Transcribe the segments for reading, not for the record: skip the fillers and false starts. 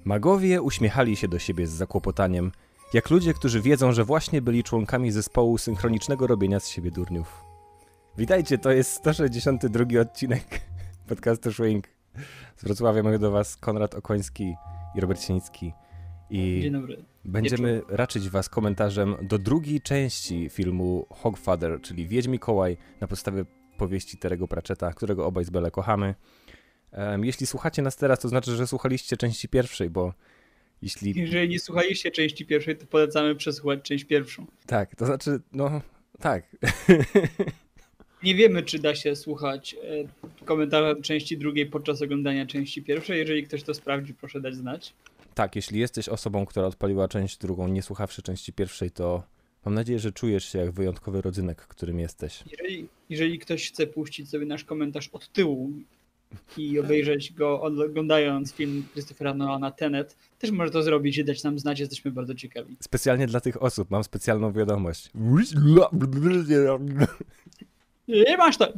Magowie uśmiechali się do siebie z zakłopotaniem, jak ludzie, którzy wiedzą, że właśnie byli członkami zespołu synchronicznego robienia z siebie durniów. Witajcie, to jest 162 odcinek podcastu Szwing. Z Wrocławia mówię do was Konrad Okoński i Robert Sienicki. I Dzień dobry. będziemy raczyć was komentarzem do drugiej części filmu Hogfather, czyli Wiedźm Mikołaj, na podstawie powieści Terry'ego Pratchetta, którego obaj z Bele kochamy. Jeśli słuchacie nas teraz, to znaczy, że słuchaliście części pierwszej, bo Jeżeli nie słuchaliście części pierwszej, to polecamy przesłuchać część pierwszą. Tak, to znaczy, no, tak. Nie wiemy, czy da się słuchać komentarzy części drugiej podczas oglądania części pierwszej. Jeżeli ktoś to sprawdzi, proszę dać znać. Tak, jeśli jesteś osobą, która odpaliła część drugą, nie słuchawszy części pierwszej, to mam nadzieję, że czujesz się jak wyjątkowy rodzynek, którym jesteś. Jeżeli ktoś chce puścić sobie nasz komentarz od tyłu i obejrzeć go oglądając film Christophera Nolana Tenet, też może to zrobić i dać nam znać, jesteśmy bardzo ciekawi. Specjalnie dla tych osób mam specjalną wiadomość. Nie masz to!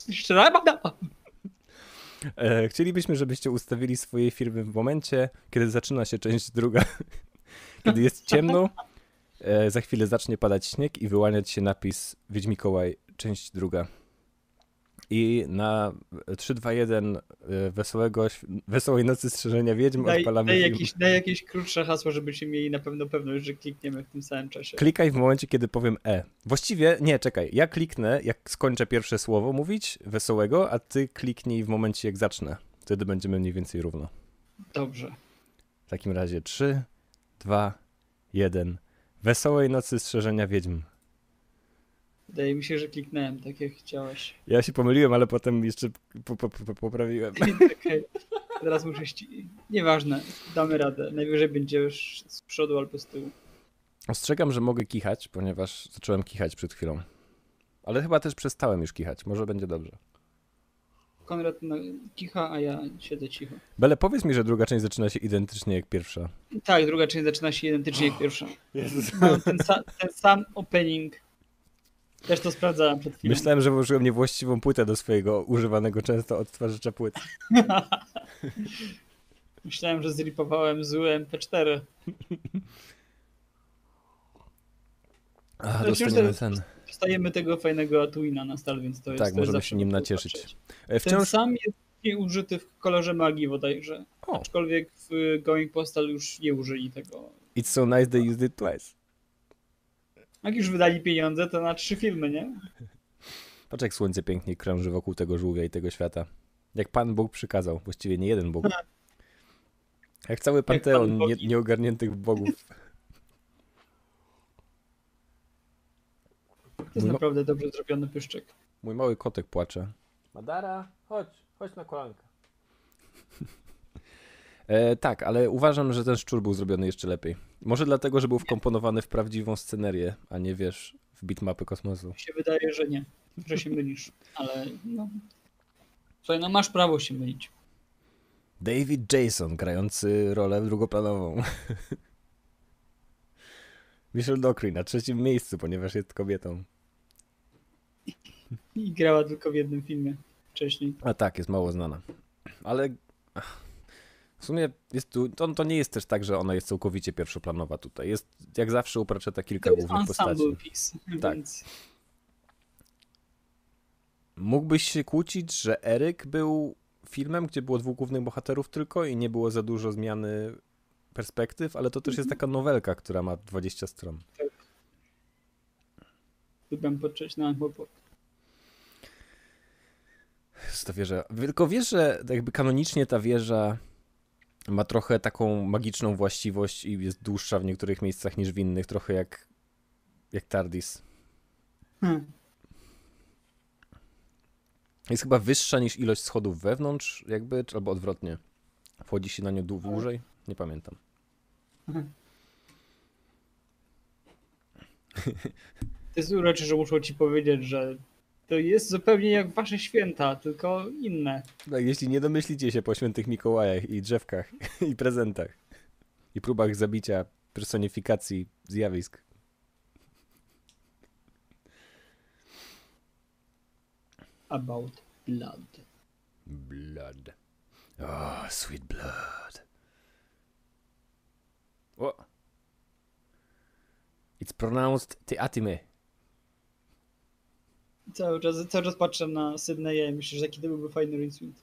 Chcielibyśmy, żebyście ustawili swoje firmy w momencie, kiedy zaczyna się część druga. Kiedy jest ciemno, za chwilę zacznie padać śnieg i wyłaniać się napis Wiedźm Mikołaj, część druga. I na 3, 2, 1 wesołej nocy strzeżenia wiedźm odpalamy film. Daj jakieś krótsze hasło, żebyśmy mieli na pewno pewność, że klikniemy w tym samym czasie. Klikaj w momencie, kiedy powiem E. Właściwie, nie, czekaj. Ja kliknę, jak skończę pierwsze słowo mówić, wesołego, a ty kliknij w momencie, jak zacznę. Wtedy będziemy mniej więcej równo. Dobrze. W takim razie 3, 2, 1. Wesołej nocy strzeżenia wiedźm. Wydaje mi się, że kliknąłem tak, jak chciałeś. Ja się pomyliłem, ale potem jeszcze poprawiłem. Okej. Teraz muszę Nieważne, damy radę. Najwyżej będziesz z przodu albo z tyłu. Ostrzegam, że mogę kichać, ponieważ zacząłem kichać przed chwilą. Ale chyba też przestałem już kichać. Może będzie dobrze. Konrad kicha, a ja siedzę cicho. Bele, powiedz mi, że druga część zaczyna się identycznie jak pierwsza. Tak, druga część zaczyna się identycznie jak pierwsza. Jezus. No, ten sam opening. Też to sprawdzałem przed chwilą. Myślałem, że włożyłem niewłaściwą płytę do swojego używanego często odtwarzacza płyt. Myślałem, że zripowałem zły MP4. Dostaniemy ten. Dostajemy tego fajnego Atuina na stal, więc to jest... Tak, to możemy jest się nim nacieszyć. Ten sam jest użyty w kolorze magii bodajże. O. Aczkolwiek w Going Postal już nie użyli tego. It's so nice they used it twice. Jak już wydali pieniądze, to na 3 filmy, nie? Patrz, jak słońce pięknie krąży wokół tego żółwia i tego świata. Jak Pan Bóg przykazał. Właściwie nie jeden Bóg. Jak cały panteon nieogarniętych bogów. To jest naprawdę dobrze zrobiony pyszczek. Mój mały kotek płacze. Madara, chodź na kolankę. Tak, ale uważam, że ten szczur był zrobiony jeszcze lepiej. Może dlatego, że był wkomponowany w prawdziwą scenerię, a nie, wiesz, w bitmapy kosmosu. Mi się wydaje, że nie. Że się mylisz. Ale no... Słuchaj, no masz prawo się mylić. David Jason, grający rolę drugoplanową. Michelle Dockery na 3. miejscu, ponieważ jest kobietą. I grała tylko w jednym filmie wcześniej. A tak, jest mało znana. Ale w sumie jest tu, to nie jest też tak, że ona jest całkowicie pierwszoplanowa tutaj. Jest jak zawsze u Pratchetta kilka głównych postaci. Piece, tak. Więc... Mógłbyś się kłócić, że Eryk był filmem, gdzie było 2 głównych bohaterów tylko i nie było za dużo zmiany perspektyw, ale to też jest taka nowelka, która ma 20 stron. Tak. Lubię patrzeć na chłopak. Ta wieża. Tylko wiesz, że jakby kanonicznie ta wieża ma trochę taką magiczną właściwość i jest dłuższa w niektórych miejscach niż w innych, trochę jak TARDIS. Jest chyba wyższa niż ilość schodów wewnątrz, jakby, albo odwrotnie. Wchodzi się na nią dłużej? Nie pamiętam. To jest urocze, że muszą ci powiedzieć, że to jest zupełnie jak wasze święta, tylko inne. Tak, jeśli nie domyślicie się po świętych Mikołajach i drzewkach i prezentach i próbach zabicia personifikacji zjawisk. About blood. Blood. Oh, sweet blood. It's pronounced Teatime. Cały czas patrzę na Sydneya i myślę, że jaki to byłby fajny Rincewind.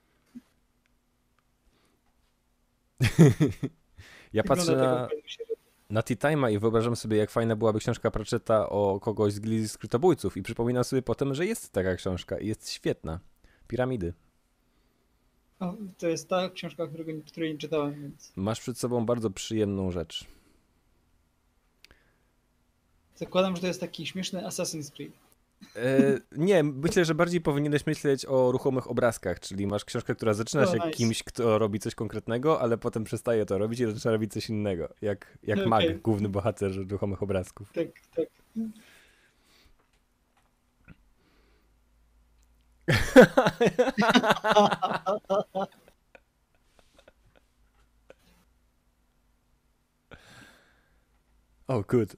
Ja patrzę na Tea Time'a i wyobrażam sobie, jak fajna byłaby książka Pratchetta o kogoś z Gildii Skrytobójców i przypominam sobie potem, że jest taka książka i jest świetna. Piramidy. O, to jest ta książka, której nie czytałem, więc... Masz przed sobą bardzo przyjemną rzecz. Zakładam, że to jest taki śmieszny Assassin's Creed. Nie, myślę, że bardziej powinieneś myśleć o ruchomych obrazkach, czyli masz książkę, która zaczyna się nice. kimś, kto robi coś konkretnego, ale potem przestaje to robić i zaczyna robić coś innego. Jak Okay. Mag, główny bohater ruchomych obrazków. Tak, tak. Oh, good.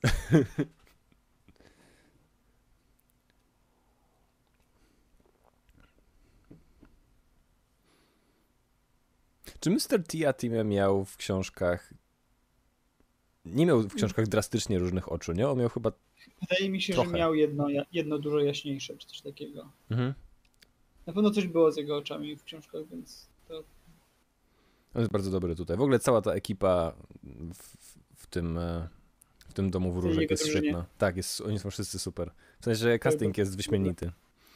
Czy Mr. Teatime miał w książkach... Nie miał w książkach drastycznie różnych oczu, nie? On miał chyba... Wydaje mi się, trochę. że miał jedno dużo jaśniejsze, czy coś takiego. Mhm. Na pewno coś było z jego oczami w książkach, więc to... On jest bardzo dobry tutaj. W ogóle cała ta ekipa w tym domu wróżek jest świetna. Tak, oni są wszyscy super. W sensie, że casting jest wyśmienity.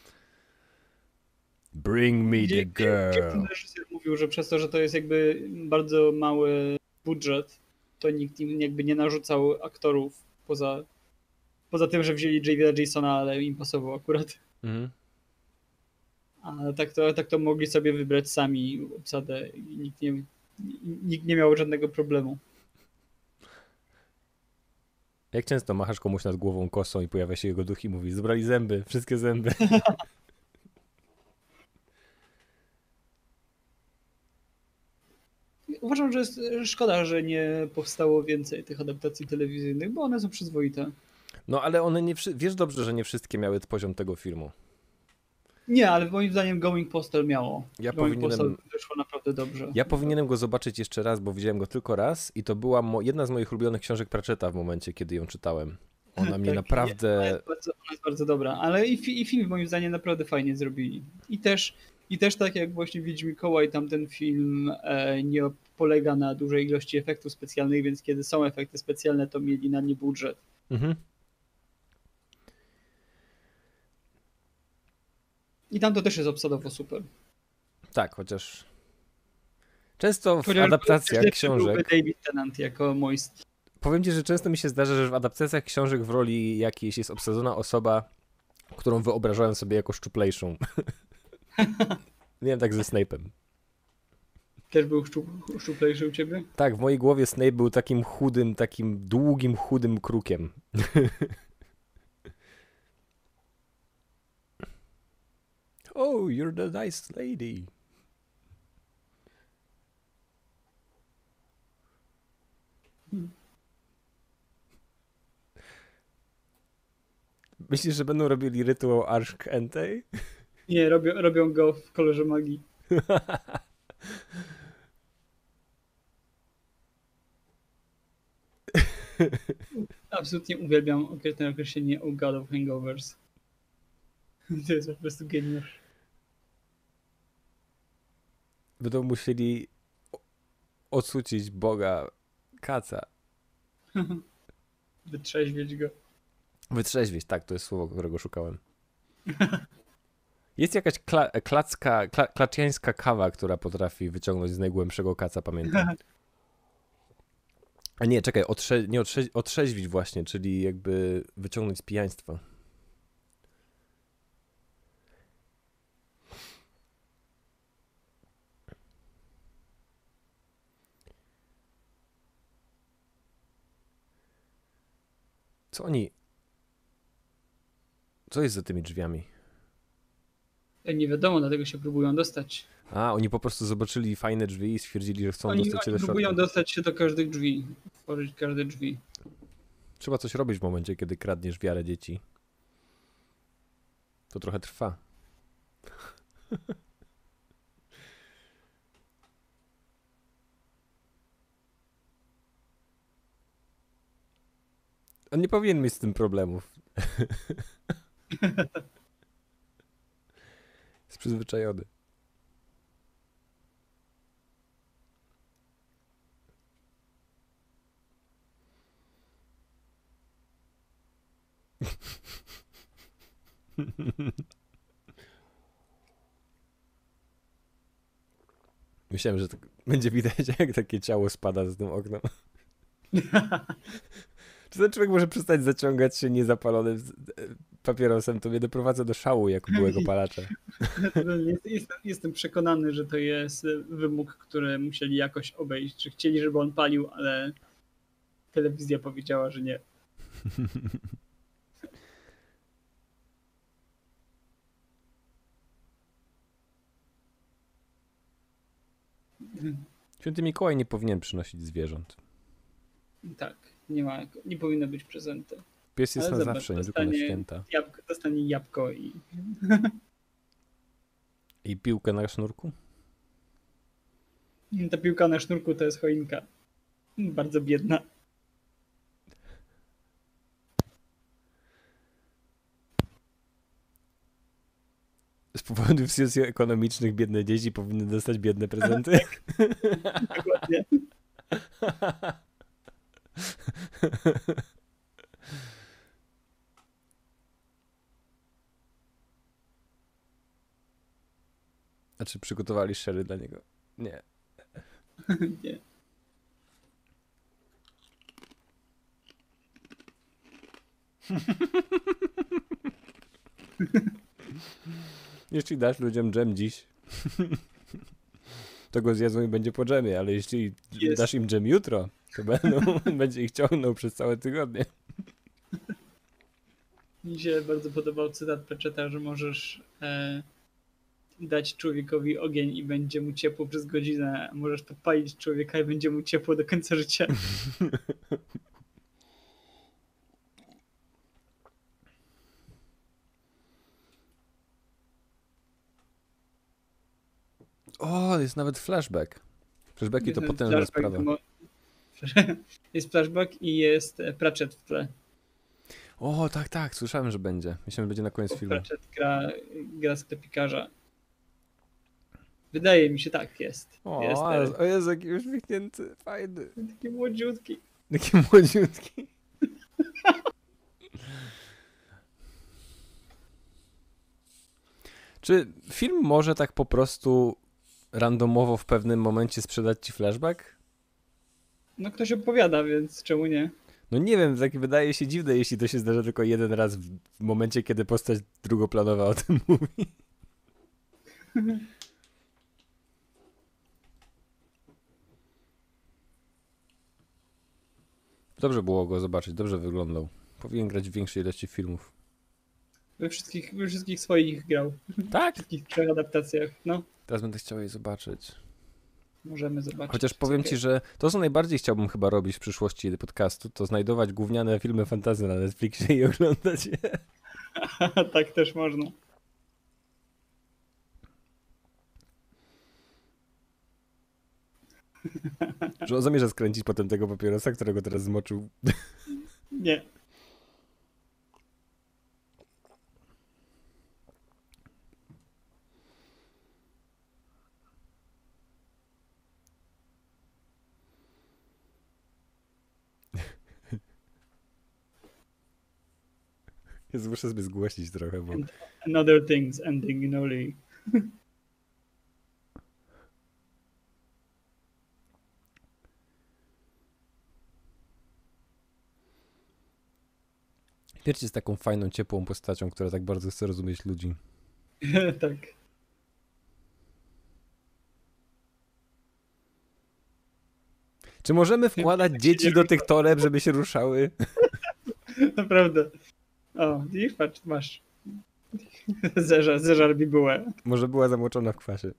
Bring me the girl. Ten reżyser mówił, że przez to, że to jest jakby bardzo mały budżet, to nikt im jakby nie narzucał aktorów poza tym, że wzięli Davida Jasona, ale im pasował akurat. Mhm. A tak to mogli sobie wybrać sami obsadę i nikt nie miał żadnego problemu. Jak często machasz komuś nad głową kosą i pojawia się jego duch i mówi: zebrali zęby, wszystkie zęby. Uważam, że jest szkoda, że nie powstało więcej tych adaptacji telewizyjnych, bo one są przyzwoite. No ale one nie... Wiesz dobrze, że nie wszystkie miały poziom tego filmu. Nie, ale moim zdaniem Going Postal miało. Postal wyszło naprawdę dobrze. Ja powinienem go zobaczyć jeszcze raz, bo widziałem go tylko raz i to była jedna z moich ulubionych książek Pratchetta w momencie, kiedy ją czytałem. Ona mnie naprawdę... Ona jest bardzo dobra, ale i film moim zdaniem naprawdę fajnie zrobili. I też tak jak właśnie Wiedźmikoła, tamten film nie polega na dużej ilości efektów specjalnych, więc kiedy są efekty specjalne, to mieli na nie budżet. Mhm. I tam to też jest obsadowo super. Tak, chociaż często w adaptacjach książek... David Tennant jako Moist. Powiem ci, że często mi się zdarza, że w adaptacjach książek w roli jakiejś jest obsadzona osoba, którą wyobrażałem sobie jako szczuplejszą. Miałem tak ze Snape'em. Też był szczuplejszy u ciebie? Tak, w mojej głowie Snape był takim chudym, takim długim, chudym krukiem. Oh, you're the nice lady. Myślisz, że będą robili rytuał Arshk Entei? Nie, robią go w kolorze magii. Absolutnie uwielbiam określenie o God of Hangovers. To jest po prostu geniusz. Będą musieli ocucić Boga kaca. Wytrzeźwieć go. Wytrzeźwieć, tak, to jest słowo, którego szukałem. Jest jakaś klacjańska kawa, która potrafi wyciągnąć z najgłębszego kaca, pamiętam. A nie, czekaj, otrzeźwić właśnie, czyli jakby wyciągnąć z pijaństwa. Co jest za tymi drzwiami? Nie wiadomo, dlatego się próbują dostać. A, oni po prostu zobaczyli fajne drzwi i stwierdzili, że chcą dostać się do środka. Próbują dostać się do każdych drzwi. Otworzyć każde drzwi. Trzeba coś robić w momencie, kiedy kradniesz wiarę dzieci. To trochę trwa. On nie powinien mieć z tym problemów. Jest przyzwyczajony. Myślałem, że będzie widać, jak takie ciało spada z tym oknem. Czy ten człowiek może przestać zaciągać się niezapalonym papierosem? To mnie doprowadza do szału jako byłego palacza. Jestem przekonany, że to jest wymóg, który musieli jakoś obejść. Czy chcieli, żeby on palił, ale telewizja powiedziała, że nie. Święty Mikołaj nie powinien przynosić zwierząt. Tak, nie powinno być prezenty. Pies jest Ale na zobacz, zawsze, nie tylko na święta. Dostanie jabłko i... I piłkę na sznurku? Ta piłka na sznurku to jest choinka. Bardzo biedna. Z powodów socjoekonomicznych biedne dzieci powinny dostać biedne prezenty? Dokładnie. A czy przygotowali sherry dla niego? Nie. Nie. Jeśli dasz ludziom dżem dziś, to go zjedzą i będzie po dżemie, ale jeśli dasz im dżem jutro, to będzie ich ciągnął przez całe tygodnie. Mi się bardzo podobał cytat Pratchetta, że możesz dać człowiekowi ogień i będzie mu ciepło przez godzinę, a możesz podpalić człowieka i będzie mu ciepło do końca życia. O, jest nawet flashback. Flashbacki to potężna sprawa. Jest flashback i jest Pratchett w tle. O, tak, słyszałem, że będzie. Myślałem, że będzie na koniec filmu. Pratchett gra sklepikarza. Wydaje mi się, tak, jest. O Jezu, jaki uśmiechnięty, fajny. Taki młodziutki. Taki młodziutki. Czy film może tak po prostu randomowo w pewnym momencie sprzedać ci flashback? No ktoś opowiada, więc czemu nie? No nie wiem, tak wydaje się dziwne, jeśli to się zdarza tylko jeden raz w momencie, kiedy postać drugoplanowa o tym mówi. Dobrze było go zobaczyć, dobrze wyglądał. Powinien grać w większej ilości filmów. We wszystkich swoich grał. Tak? W wszystkich 3 adaptacjach, no. Teraz będę chciał jej zobaczyć. Możemy zobaczyć. Chociaż powiem ci, że to, co najbardziej chciałbym chyba robić w przyszłości podcastu, to znajdować gówniane filmy fantasy na Netflixie i oglądać je. Tak też można. Że on zamierza skręcić potem tego papierosa, którego teraz zmoczył. Nie. Jezu, muszę sobie zgłosić trochę, bo... And other things ending in only. Pierś jest taką fajną, ciepłą postacią, która tak bardzo chce rozumieć ludzi. Tak. Czy możemy wkładać dzieci do tych toreb, żeby się ruszały? Naprawdę. O, widzisz, patrz, masz. Zeżar bibułę. Może była zamoczona w kwasie.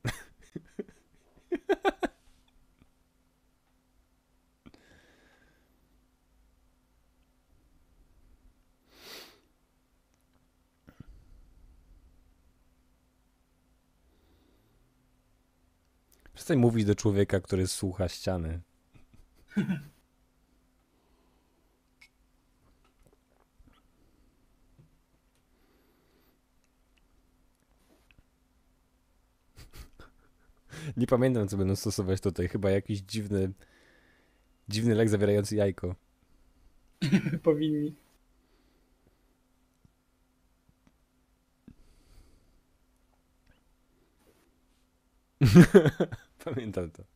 Przestań mówić do człowieka, który słucha ściany. Nie pamiętam, co będą stosować tutaj. Chyba jakiś dziwny lek zawierający jajko. Powinni. Pamiętam to.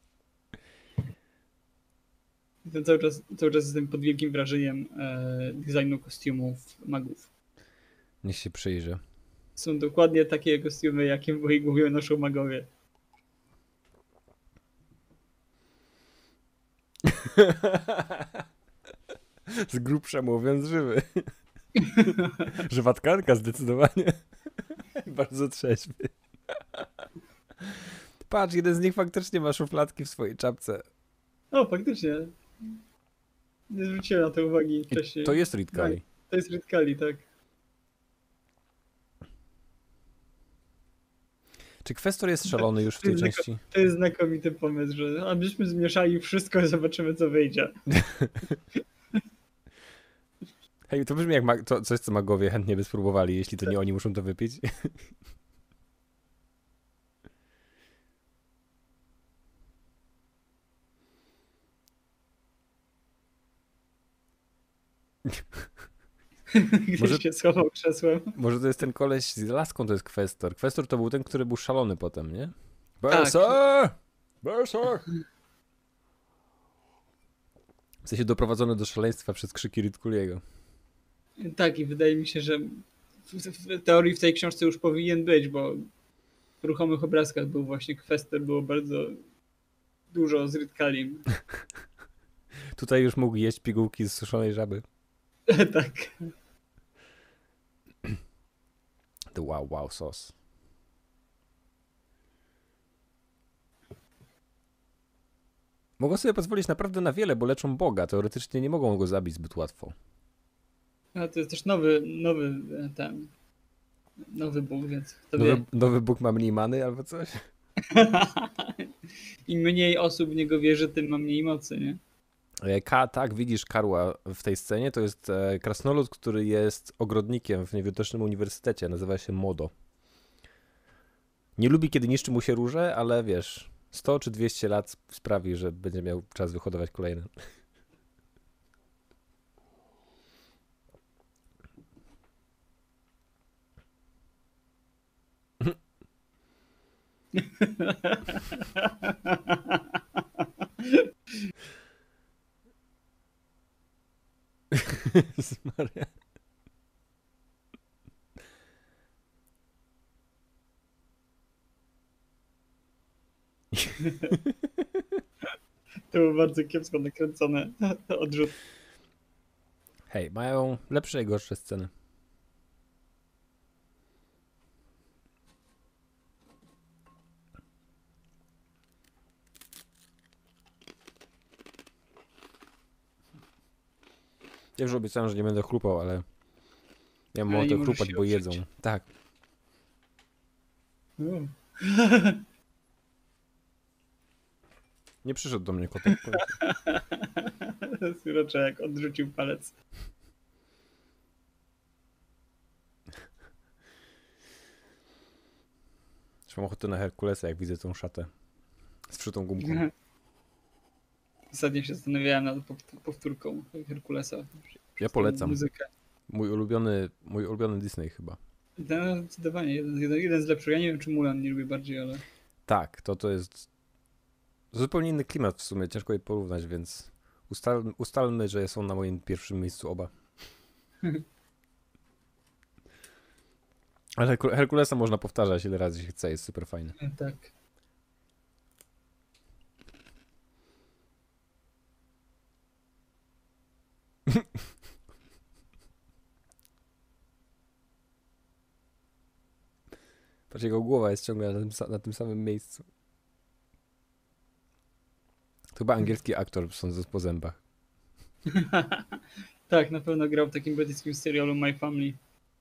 To cały czas jestem pod wielkim wrażeniem designu kostiumów magów. Niech się przyjrzę. Są dokładnie takie kostiumy, jakie w mojej głowie noszą magowie. Z grubsza mówiąc żywy. Żywatkanka zdecydowanie. Bardzo trzeźwy. Patrz, jeden z nich faktycznie ma szufladki w swojej czapce. O, faktycznie. Nie zwróciłem na to uwagi wcześniej. To jest Reed Kelly. To jest Reed Kelly, tak. Czy Kwestor jest szalony już w tej części? To jest znakomity pomysł, że abyśmy zmieszali wszystko i zobaczymy, co wyjdzie. Hej, to brzmi jak coś, co magowie chętnie by spróbowali, jeśli to nie oni muszą to wypić. Gdzieś się schował krzesłem. Może to jest ten koleś z laską, to jest Kwestor. Kwestor to był ten, który był szalony potem, nie? Tak. Berser! Berser! W sensie doprowadzony do szaleństwa przez krzyki Ridkuliego. Tak, i wydaje mi się, że w teorii w tej książce już powinien być, bo w ruchomych obrazkach był właśnie Kwestor, było bardzo dużo z Ridkalim. Tutaj już mógł jeść pigułki z suszonej żaby. Tak. The wow sauce. Mogą sobie pozwolić naprawdę na wiele, bo leczą Boga. Teoretycznie nie mogą go zabić zbyt łatwo. A to jest też nowy Bóg, więc kto wie. Nowy Bóg ma mniej many albo coś? Im mniej osób w niego wierzy, tym ma mniej mocy, nie? Tak, widzisz Karła w tej scenie. To jest krasnolud, który jest ogrodnikiem w niewidocznym uniwersytecie. Nazywa się Modo. Nie lubi, kiedy niszczy mu się róże, ale wiesz, 100 czy 200 lat sprawi, że będzie miał czas wyhodować kolejne. Maria. To było bardzo kiepsko nakręcone odrzut. Hej, mają lepsze i gorsze sceny. Ja już obiecałem, że nie będę chlupał, ale ja mam ochotę chlupać, bo jedzą. Tak. Nie przyszedł do mnie kotek. Syroczek odrzucił palec. Już mam ochotę na Herkulesa, jak widzę tą szatę z wszytą gumką. Ostatnio się zastanawiałem nad powtórką Herkulesa. Ja polecam. Muzykę. Mój ulubiony Disney chyba. No, zdecydowanie, jeden z lepszych. Ja nie wiem, czy Mulan nie lubię bardziej, ale... Tak, to jest zupełnie inny klimat w sumie, ciężko je porównać, więc ustalmy, że są na moim pierwszym miejscu oba. Ale Herkulesa można powtarzać ile razy się chce, jest super fajny. Tak. Patrz, jego głowa jest ciągle na tym samym miejscu. To chyba angielski aktor, sądząc po zębach. Tak, na pewno grał w takim brytyjskim serialu My Family.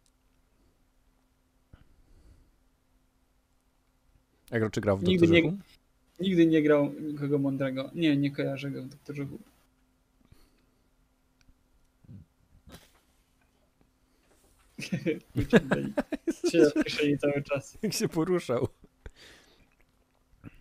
Czy grał w Doktorze Who? Nigdy nie grał nikogo mądrego. Nie kojarzę go w Doktorze Who. Siedział w kieszeni cały czas. Jak się poruszał.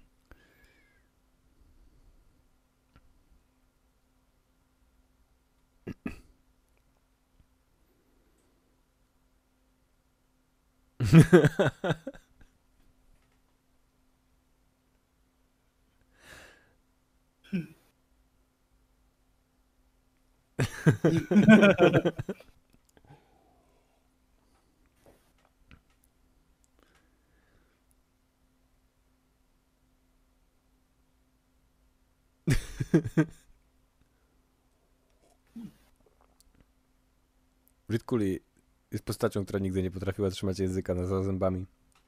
Rid Cooley jest postacią, która nigdy nie potrafiła trzymać języka za zębami.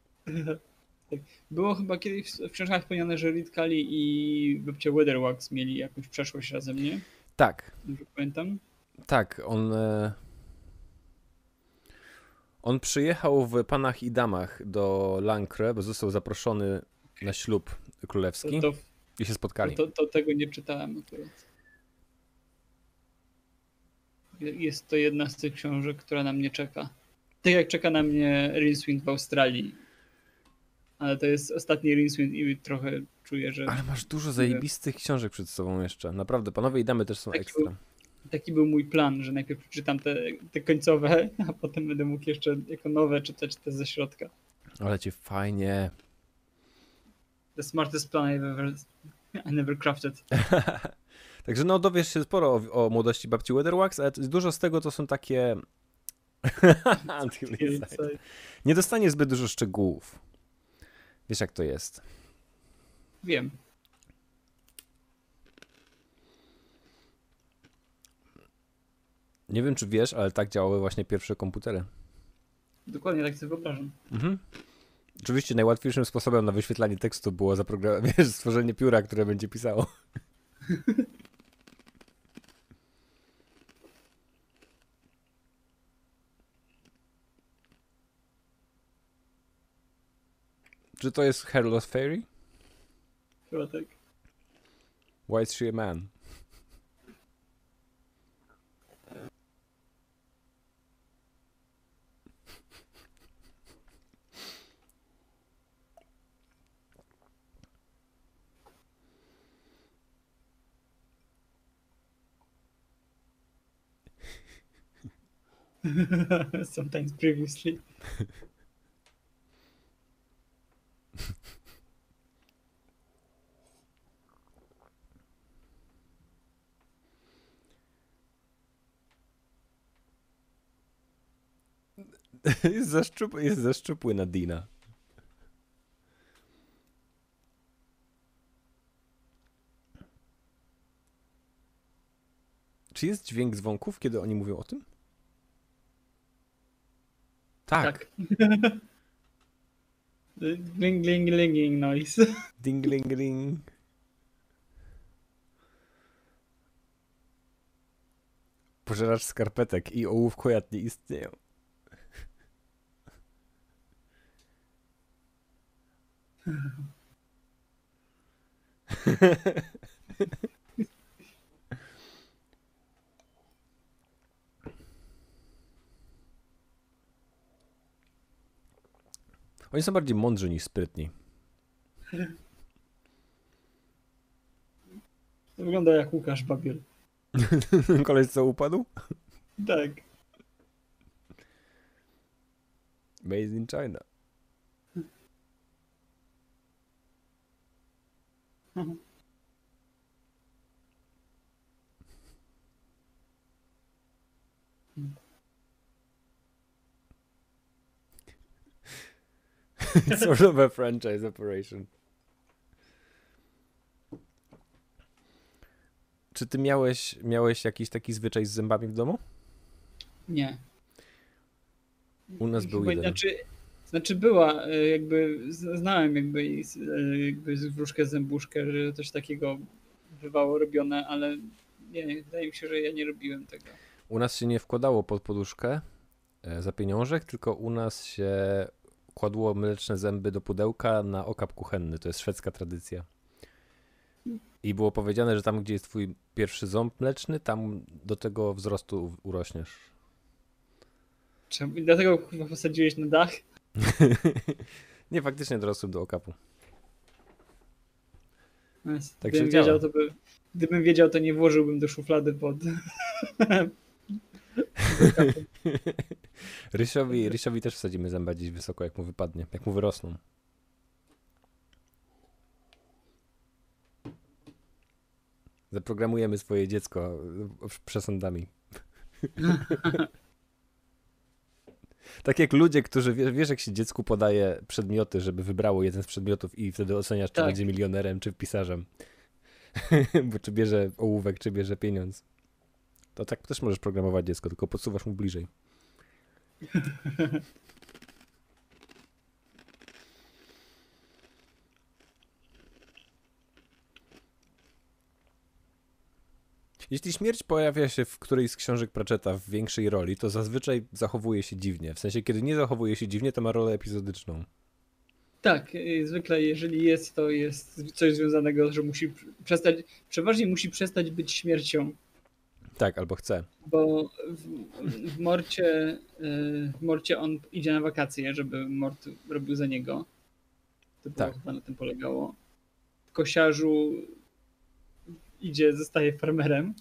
Było chyba kiedyś w książkach wspomniane, że Rid Kali i babcia Weatherwax mieli jakąś przeszłość razem, nie? Tak, Dobrze pamiętam. tak, on przyjechał w Panach i Damach do Lancre, bo został zaproszony na ślub królewski i się spotkali. To tego nie czytałem akurat. Jest to jedna z tych książek, która na mnie czeka. Tak jak czeka na mnie Rincewind w Australii. Ale to jest ostatni Rincewind i trochę czuję, że... Ale masz dużo zajebistych książek przed sobą jeszcze. Naprawdę, Panowie i Damy też są ekstra. Taki był mój plan, że najpierw przeczytam te końcowe, a potem będę mógł jeszcze jako nowe czytać te ze środka. Ale ci fajnie. The smartest plan I never crafted. Także no dowiesz się sporo o młodości babci Weatherwax, ale dużo z tego to są takie... Nie dostaniesz zbyt dużo szczegółów. Wiesz jak to jest. Wiem. Nie wiem czy wiesz, ale tak działały właśnie pierwsze komputery. Dokładnie tak sobie wyobrażam. Mhm. Oczywiście najłatwiejszym sposobem na wyświetlanie tekstu było stworzenie pióra, które będzie pisało. Czy to jest Hairless Fairy? Chyba tak. Why is she a man? Sometimes previously. Jest za szczupły na Dina. Czy jest dźwięk dzwonków, kiedy oni mówią o tym? Tak. Gling, gling, glinging noise. Ding, ling, ling. Pożeracz skarpetek i ołówkojad nie istnieją. Oni są bardziej mądrzy niż sprytni. To wygląda jak Łukasz Babiel. Koleś co upadł? Tak. Made in China. It's sort of a franchise operation. Czy ty miałeś jakiś taki zwyczaj z zębami w domu? Nie. U nas był jeden. Znaczy była, jakby znałem jakby wróżkę zębuszkę, że coś takiego bywało robione, ale nie, wydaje mi się, że ja nie robiłem tego. U nas się nie wkładało pod poduszkę za pieniążek, tylko u nas się kładło mleczne zęby do pudełka na okap kuchenny. To jest szwedzka tradycja. I było powiedziane, że tam, gdzie jest twój pierwszy ząb mleczny, tam do tego wzrostu urośniesz. Czemu? Dlatego chyba posadziłeś na dach? Nie, faktycznie dorosłem do okapu. Tak Gdybym się działa. wiedział, gdybym wiedział, to nie włożyłbym do szuflady pod Rysiowi też wsadzimy zęba gdzieś wysoko, jak mu wypadnie, jak mu wyrosną. Zaprogramujemy swoje dziecko przesądami. Tak jak ludzie, którzy, wiesz, jak się dziecku podaje przedmioty, żeby wybrało jeden z przedmiotów i wtedy oceniasz, czy Tak. będzie milionerem, czy pisarzem. Bo czy bierze ołówek, czy bierze pieniądz. To tak też możesz programować dziecko, tylko podsuwasz mu bliżej. Jeśli śmierć pojawia się w którejś z książek Pratchetta w większej roli, to zazwyczaj zachowuje się dziwnie. W sensie, kiedy nie zachowuje się dziwnie, to ma rolę epizodyczną. Tak, zwykle jeżeli jest, to jest coś związanego, że musi przestać, przeważnie musi przestać być śmiercią. Tak, albo chce. Bo w Morcie on idzie na wakacje, żeby Mort robił za niego. To było Tak. chyba na tym polegało. W Kosiarzu zostaje farmerem.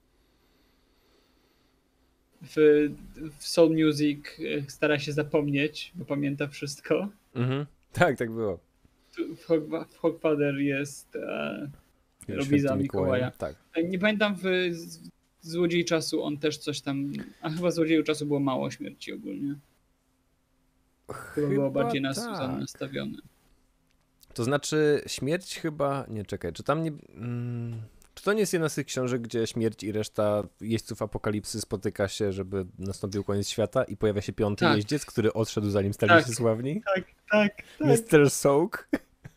W Soul Music stara się zapomnieć, bo pamięta wszystko. Mhm. Tak, tak było. W Hogfather jest robi za Mikołaja. Tak. Nie pamiętam, w Złodziei Czasu on też coś tam... A chyba w Złodzieju Czasu było mało śmierci ogólnie. Chyba było bardziej na Susan nastawione. To znaczy śmierć chyba... Nie, czekaj, czy tam nie... Czy to nie jest jedna z tych książek, gdzie śmierć i reszta jeźdźców apokalipsy spotyka się, żeby nastąpił koniec świata i pojawia się piąty jeździec, który odszedł zanim stali się sławni? Tak. Mr. Soak,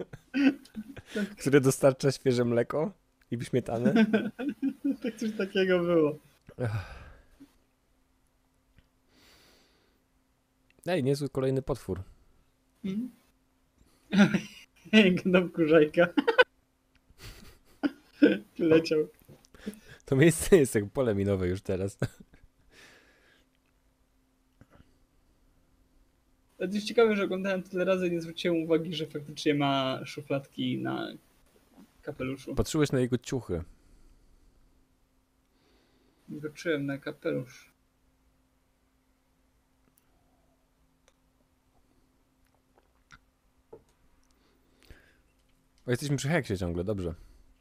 który dostarcza świeże mleko i śmietanę. Tak, coś takiego było. Ej, niezły kolejny potwór. Gnom kurzajka. Leciał. To miejsce jest jak pole minowe już teraz. To jest ciekawe, że oglądałem tyle razy i nie zwróciłem uwagi, że faktycznie ma szufladki na kapeluszu. Patrzyłeś na jego ciuchy. Nie patrzyłem na kapelusz. O, jesteśmy przy Heksie ciągle, dobrze.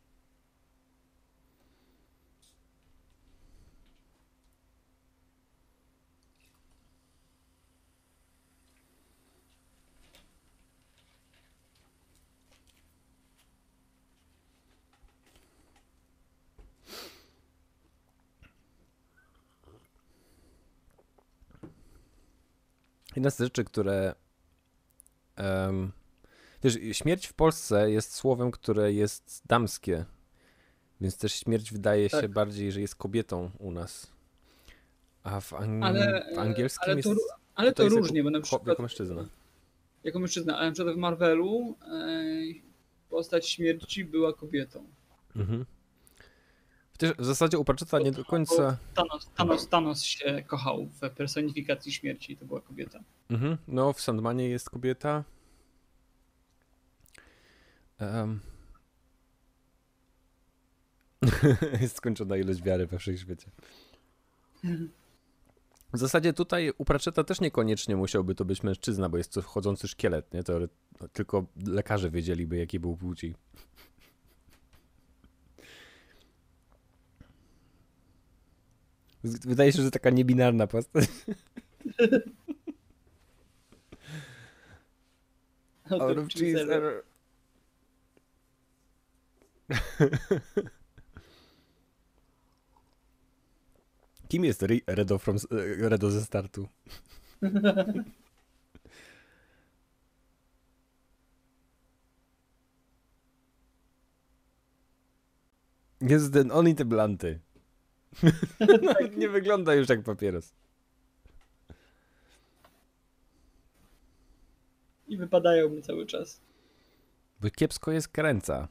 Jedna z rzeczy, które... Wiesz, śmierć w Polsce jest słowem, które jest damskie, więc też śmierć wydaje się bardziej, że jest kobietą u nas. A w angielskim jest... Ale to różnie, bo na przykład... Jako mężczyzna. Jako mężczyzna, ale na przykład w Marvelu postać śmierci była kobietą. Mhm. Chociaż w zasadzie u Pratchetta nie do końca... Thanos się kochał w personifikacji śmierci, to była kobieta. Mhm. No, w Sandmanie jest kobieta. Jest skończona ilość wiary we wszechświecie. W zasadzie tutaj u Pratchetta też niekoniecznie musiałby to być mężczyzna, bo jest to wchodzący szkielet, nie? To tylko lekarze wiedzieliby, jaki był płci. Wydaje się, że taka niebinarna postać. Out of cheese error. Kim jest Redo ze startu? Jest on i te blanty. Nie wygląda już jak papieros. I wypadają mi cały czas. Bo kiepsko jest kręca.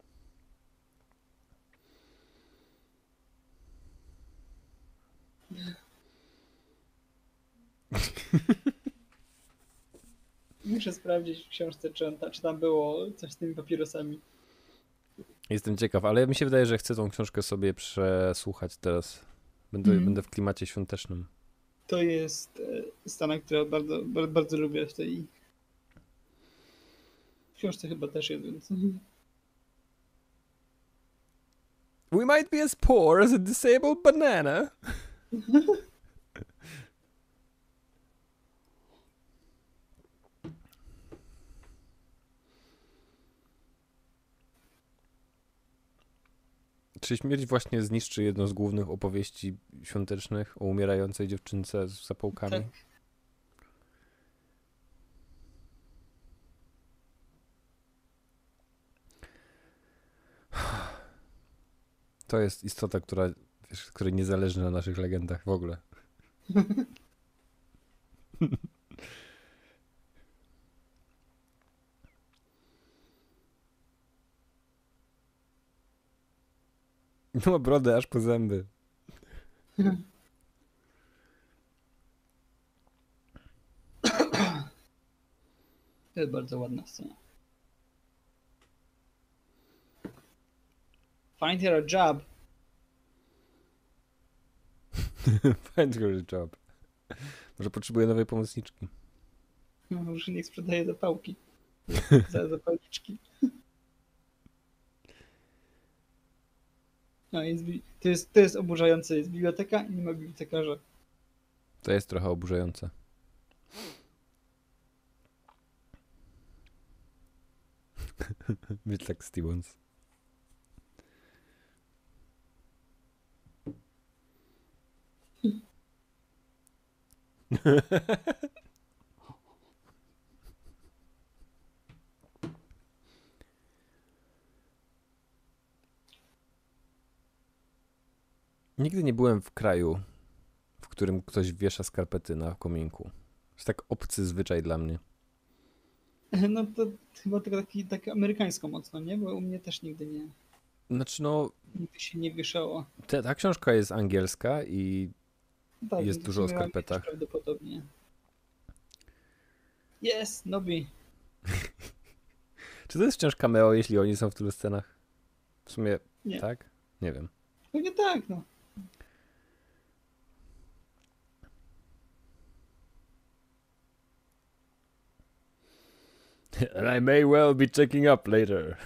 Muszę sprawdzić w książce, czy tam było coś z tymi papierosami. Jestem ciekaw, ale mi się wydaje, że chcę tą książkę sobie przesłuchać teraz. Będę w klimacie świątecznym. To jest scena, która bardzo lubię w tej książce chyba też jest, więc... We might be as poor as a disabled banana. Czy śmierć właśnie zniszczy jedną z głównych opowieści świątecznych o umierającej dziewczynce z zapałkami? Tak. To jest istota, której nie zależy na naszych legendach w ogóle. Ma brodę aż po zęby. To jest bardzo ładna scena. Find her a job. Find her a job. Może potrzebuje nowej pomocniczki. No, już niech sprzedaje zapałki. Za zapalniczki. No, to jest oburzające. Jest biblioteka i nie ma bibliotekarza. To jest trochę oburzające. Być tak Stevens. Nigdy nie byłem w kraju, w którym ktoś wiesza skarpety na kominku. To jest tak obcy zwyczaj dla mnie. No to chyba tak amerykańsko mocno, nie? Bo u mnie też nigdy się nie wieszało. Ta książka jest angielska i Tak, jest dużo o skarpetach. Prawdopodobnie. Yes, Nobi. Czy to jest wciąż cameo, jeśli oni są w tylu scenach? W sumie Nie. tak? Nie wiem. Pewnie tak, no. And I may well be checking up later.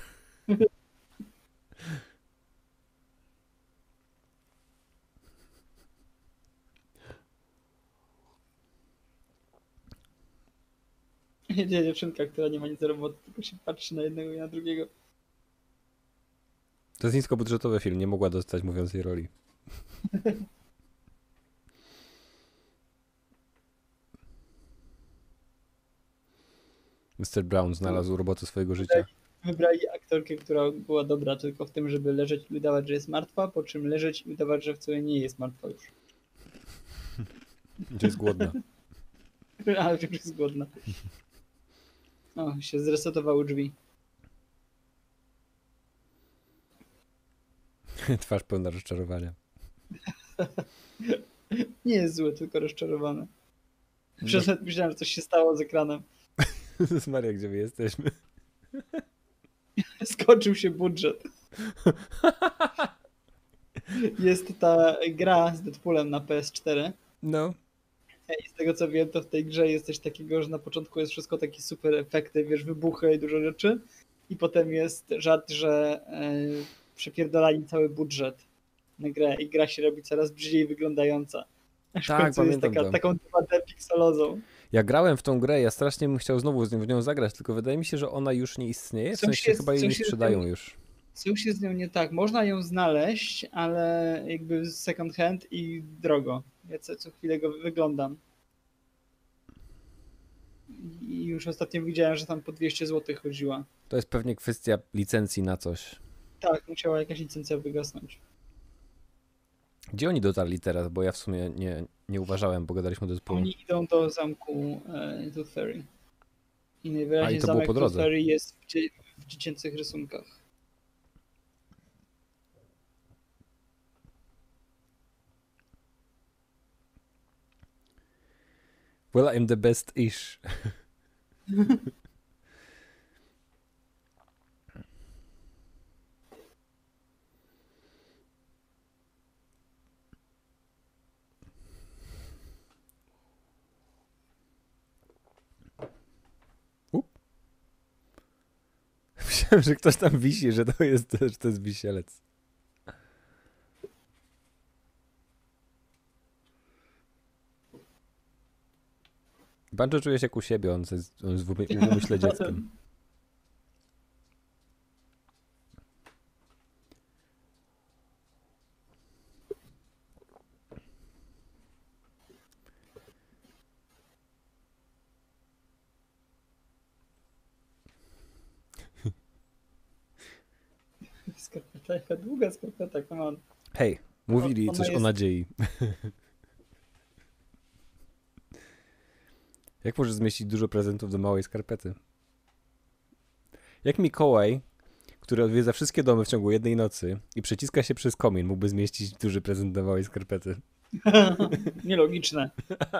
Jedzie dziewczynka, która nie ma nic do roboty, tylko się patrzy na jednego i na drugiego. To jest niskobudżetowy film, nie mogła dostać mówiącej roli. Mr. Brown znalazł robotę swojego życia. Wybrali aktorkę, która była dobra tylko w tym, żeby leżeć i udawać, że jest martwa, po czym leżeć i udawać, że wcale nie jest martwa już. Gdzie jest głodna. Ale już jest głodna. O, się zresetowały drzwi. Twarz pełna rozczarowania. Nie jest złe, tylko rozczarowane. Przeszedł, myślałem, że coś się stało z ekranem. Maria, gdzie my jesteśmy? Skończył się budżet. Jest ta gra z Deadpoolem na PS4. No. I z tego co wiem, to w tej grze jest coś takiego, że na początku jest wszystko takie super efekty, wiesz, wybuchy i dużo rzeczy. I potem jest żart, że przepierdolali cały budżet na grę i gra się robi coraz brzydziej wyglądająca. Aż w Tak, końcu jest pamiętam to. taką 2D pikselozą. Ja grałem w tą grę, ja strasznie bym chciał znowu w nią zagrać, tylko wydaje mi się, że ona już nie istnieje, w sensie chyba jej nie sprzedają już. Coś jest z nią nie tak. Można ją znaleźć, ale jakby second hand i drogo. Ja co chwilę go wyglądam. I już ostatnio widziałem, że tam po 200 zł chodziła. To jest pewnie kwestia licencji na coś. Tak, musiała jakaś licencja wygasnąć. Gdzie oni dotarli teraz? Bo ja w sumie nie uważałem, bo gadaliśmy do zespołu. Oni idą do zamku Tooth Fairy. I najwyraźniej to było zamek po drodze. Tooth Fairy jest w dziecięcych rysunkach. Well, I'm the best-ish. Myślałem, że ktoś tam wisi, że to jest wisielec. Banjo czuje się jak u siebie, on jest w umyśle dzieckiem. Skarpeta, jaka długa skarpeta, come on. Hej, mówili Ona coś o jest- nadziei. Jak możesz zmieścić dużo prezentów do małej skarpety? Jak Mikołaj, który odwiedza wszystkie domy w ciągu jednej nocy i przeciska się przez komin, mógłby zmieścić duży prezent do małej skarpety? Nielogiczne.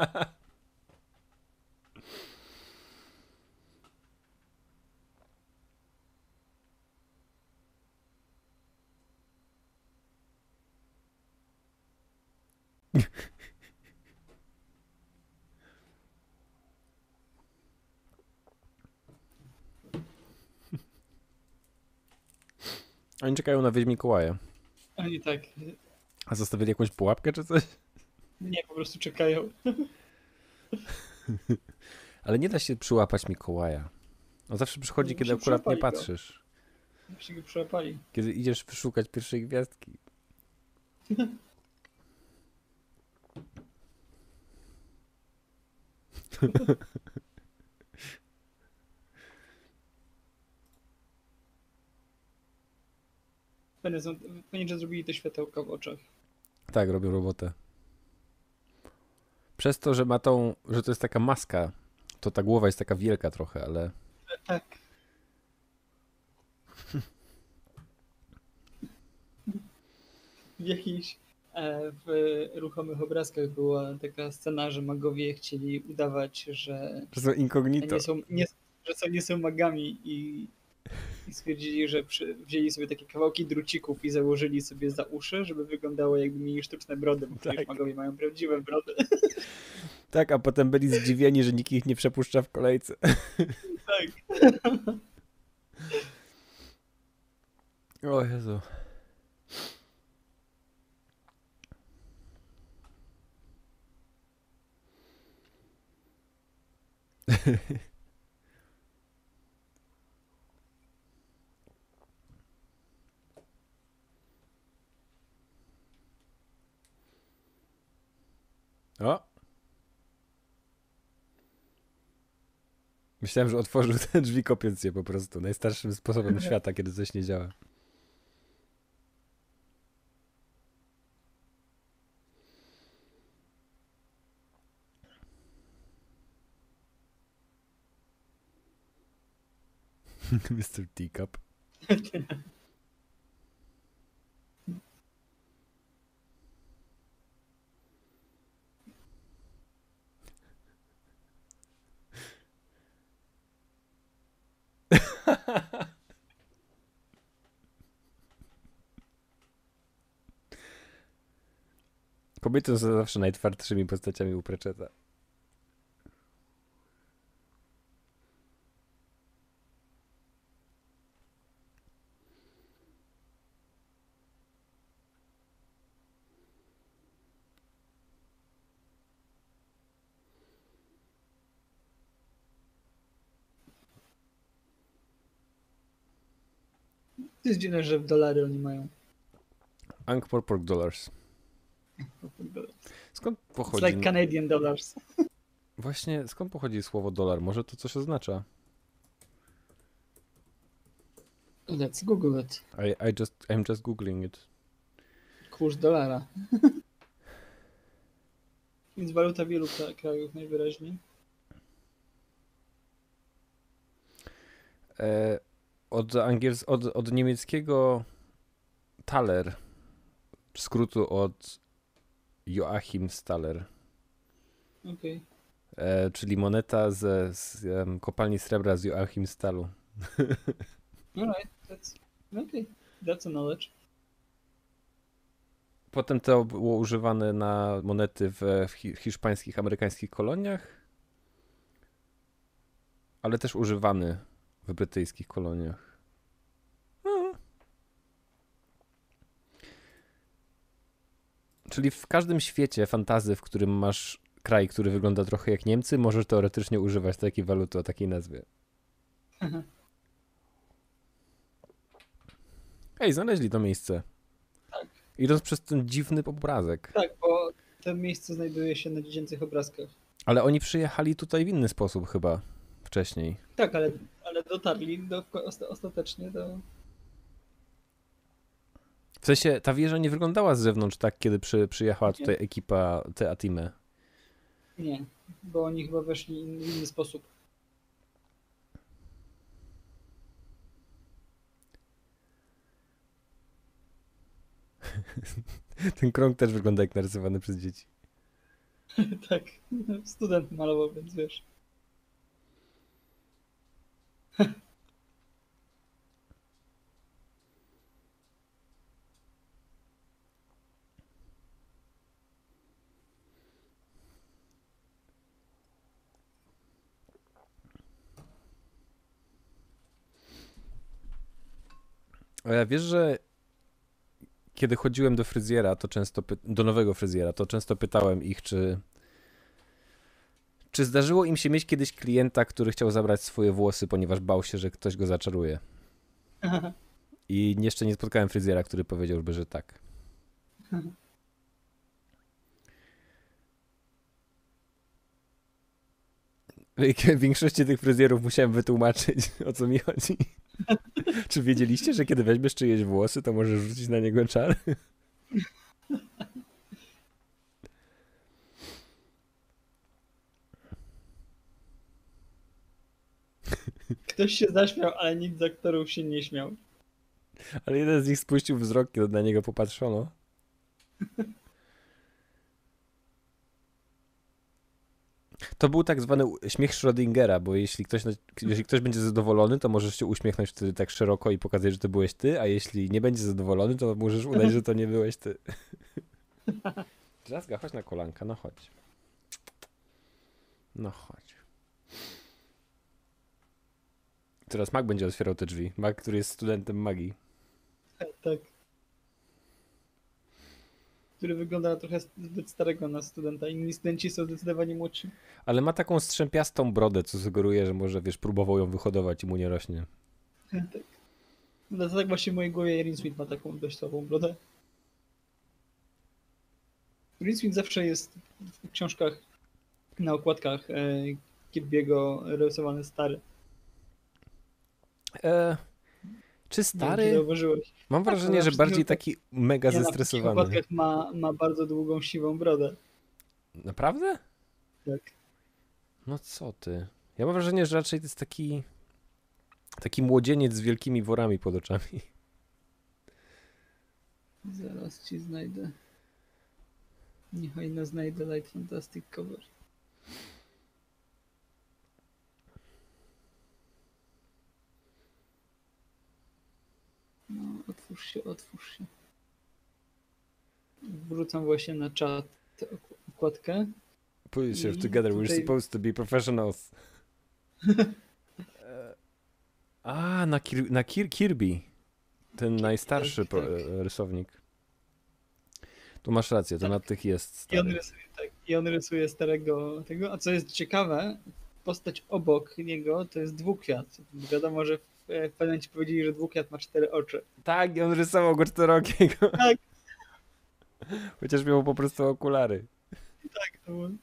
Oni czekają na wieź Mikołaja. Oni tak, A zostawili jakąś pułapkę czy coś? nie, po prostu czekają. Ale nie da się przyłapać Mikołaja. On zawsze przychodzi, No, kiedy się akurat nie przyłapali go. patrzysz. Się go przełapali. Kiedy idziesz wyszukać pierwszej gwiazdki. Fajnie, że zrobili te światełka w oczach. Tak, robią robotę. Przez to, że że to jest taka maska, to ta głowa jest taka wielka trochę, ale Tak. W jakichś w ruchomych obrazkach była taka scena, że magowie chcieli udawać, że to są incognito. nie są magami i stwierdzili, że wzięli sobie takie kawałki drucików i założyli sobie za uszy, żeby wyglądało jakby mieli sztuczne brody, bo przecież Tak. magowie mają prawdziwe brody. Tak, a potem byli zdziwieni, że nikt ich nie przepuszcza w kolejce. Tak. O Jezu. O! Myślałem, że otworzył te drzwi kopiąc je po prostu. Najstarszym sposobem świata, kiedy coś nie działa. Mr. Teacup. Kobiety są zawsze najtwardszymi postaciami u Pratchetta. To jest dziwne, że w dolary oni mają. Ankh-Morpork Dollars. Skąd It's pochodzi... like Canadian dollars. Właśnie, skąd pochodzi słowo dolar? Może to coś oznacza? Let's Google it. I'm just googling it. Kurs dolara. Więc waluta wielu krajów najwyraźniej. Od niemieckiego Thaler, skrótu od Joachim Staller, Okej. czyli moneta z kopalni srebra z Joachim Stalu. Alright, that's a knowledge. Potem to było używane na monety w hiszpańskich, amerykańskich koloniach, ale też używany w brytyjskich koloniach. Czyli w każdym świecie fantasy, w którym masz kraj, który wygląda trochę jak Niemcy, możesz teoretycznie używać takiej waluty o takiej nazwie. Ej, znaleźli to miejsce. Tak. Idąc przez ten dziwny obrazek. Tak, bo to miejsce znajduje się na dziecięcych obrazkach. Ale oni przyjechali tutaj w inny sposób chyba wcześniej. Tak, ale dotarli ostatecznie do... W sensie ta wieża nie wyglądała z zewnątrz tak, kiedy przyjechała tutaj ekipa Teatime. Nie, bo oni chyba weszli w inny sposób. Ten krąg też wygląda jak narysowany przez dzieci. Tak, student malował, więc wiesz. Ale wiesz, że kiedy chodziłem do fryzjera, to często do nowego fryzjera, to często pytałem ich, czy zdarzyło im się mieć kiedyś klienta, który chciał zabrać swoje włosy, ponieważ bał się, że ktoś go zaczaruje. I jeszcze nie spotkałem fryzjera, który powiedziałby, że tak. W większości tych fryzjerów musiałem wytłumaczyć, o co mi chodzi. Czy wiedzieliście, że kiedy weźmiesz czyjeś włosy, to możesz rzucić na niego czar? Ktoś się zaśmiał, ale nikt z aktorów się nie śmiał. Ale jeden z nich spuścił wzrok, kiedy na niego popatrzono. To był tak zwany śmiech Schrödingera, bo jeśli ktoś będzie zadowolony, to możesz się uśmiechnąć wtedy tak szeroko i pokazać, że to byłeś ty, a jeśli nie będzie zadowolony, to możesz udać, że to nie byłeś ty. Drzazga, chodź na kolanka, no chodź. No chodź. Teraz Mac będzie otwierał te drzwi. Mac, który jest studentem magii. Tak. Który wygląda trochę zbyt starego na studenta. Inni studenci są zdecydowanie młodsi. Ale ma taką strzępiastą brodę, co sugeruje, że może, wiesz, próbował ją wyhodować i mu nie rośnie. Tak. No to tak właśnie w mojej głowie Rinsweet ma taką dość słabą brodę. Rinsweet zawsze jest w książkach, na okładkach Kirby'ego rysowany stary. Czy Nie wiem, czy stary? zauważyłeś. Mam wrażenie, że bardziej taki mega Na zestresowany. okładkach ma bardzo długą, siwą brodę. Naprawdę? Tak. No co ty? Ja mam wrażenie, że raczej to jest taki młodzieniec z wielkimi worami pod oczami. Zaraz ci znajdę. Niechaj no znajdę Light Fantastic Cover. No, otwórz się, otwórz się. Wrzucam właśnie na czat okładkę. Put yourself I together, we're tutaj- supposed to be professionals. Na Kirby. Ten najstarszy tak. rysownik. Tu masz rację, to Tak. na tych jest I on stary. rysuje, tak. I on rysuje starego tego. A co jest ciekawe, postać obok niego to jest dwukwiat. Wiadomo, że w pewnym momencie powiedzieli, że dwukwiat ma 4 oczy. Tak, i on rysował go czterokiego. Tak. Chociaż miał po prostu okulary. Tak, to było.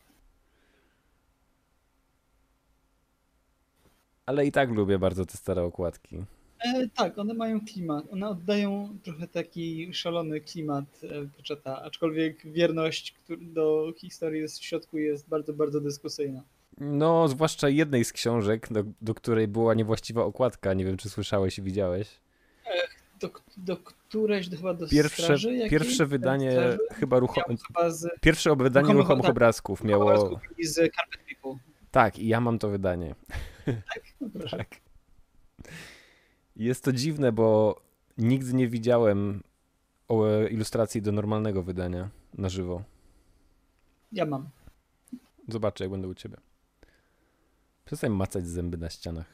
Ale i tak lubię bardzo te stare okładki. Tak, one mają klimat. One oddają trochę taki szalony klimat Pratchetta, aczkolwiek wierność do historii w środku jest bardzo, bardzo dyskusyjna. No, zwłaszcza jednej z książek, do której była niewłaściwa okładka. Nie wiem, czy słyszałeś i widziałeś. Do któreś chyba do Pierwsze straży wydanie straży? chyba Chyba z pierwsze wydanie Ruchomych- ruchomych tak. obrazków miało... i z Carpet People. Tak, i ja mam to wydanie. No proszę. Tak. Jest to dziwne, bo nigdy nie widziałem ilustracji do normalnego wydania na żywo. Ja mam. Zobaczę, jak będę u ciebie. Przestań macać zęby na ścianach.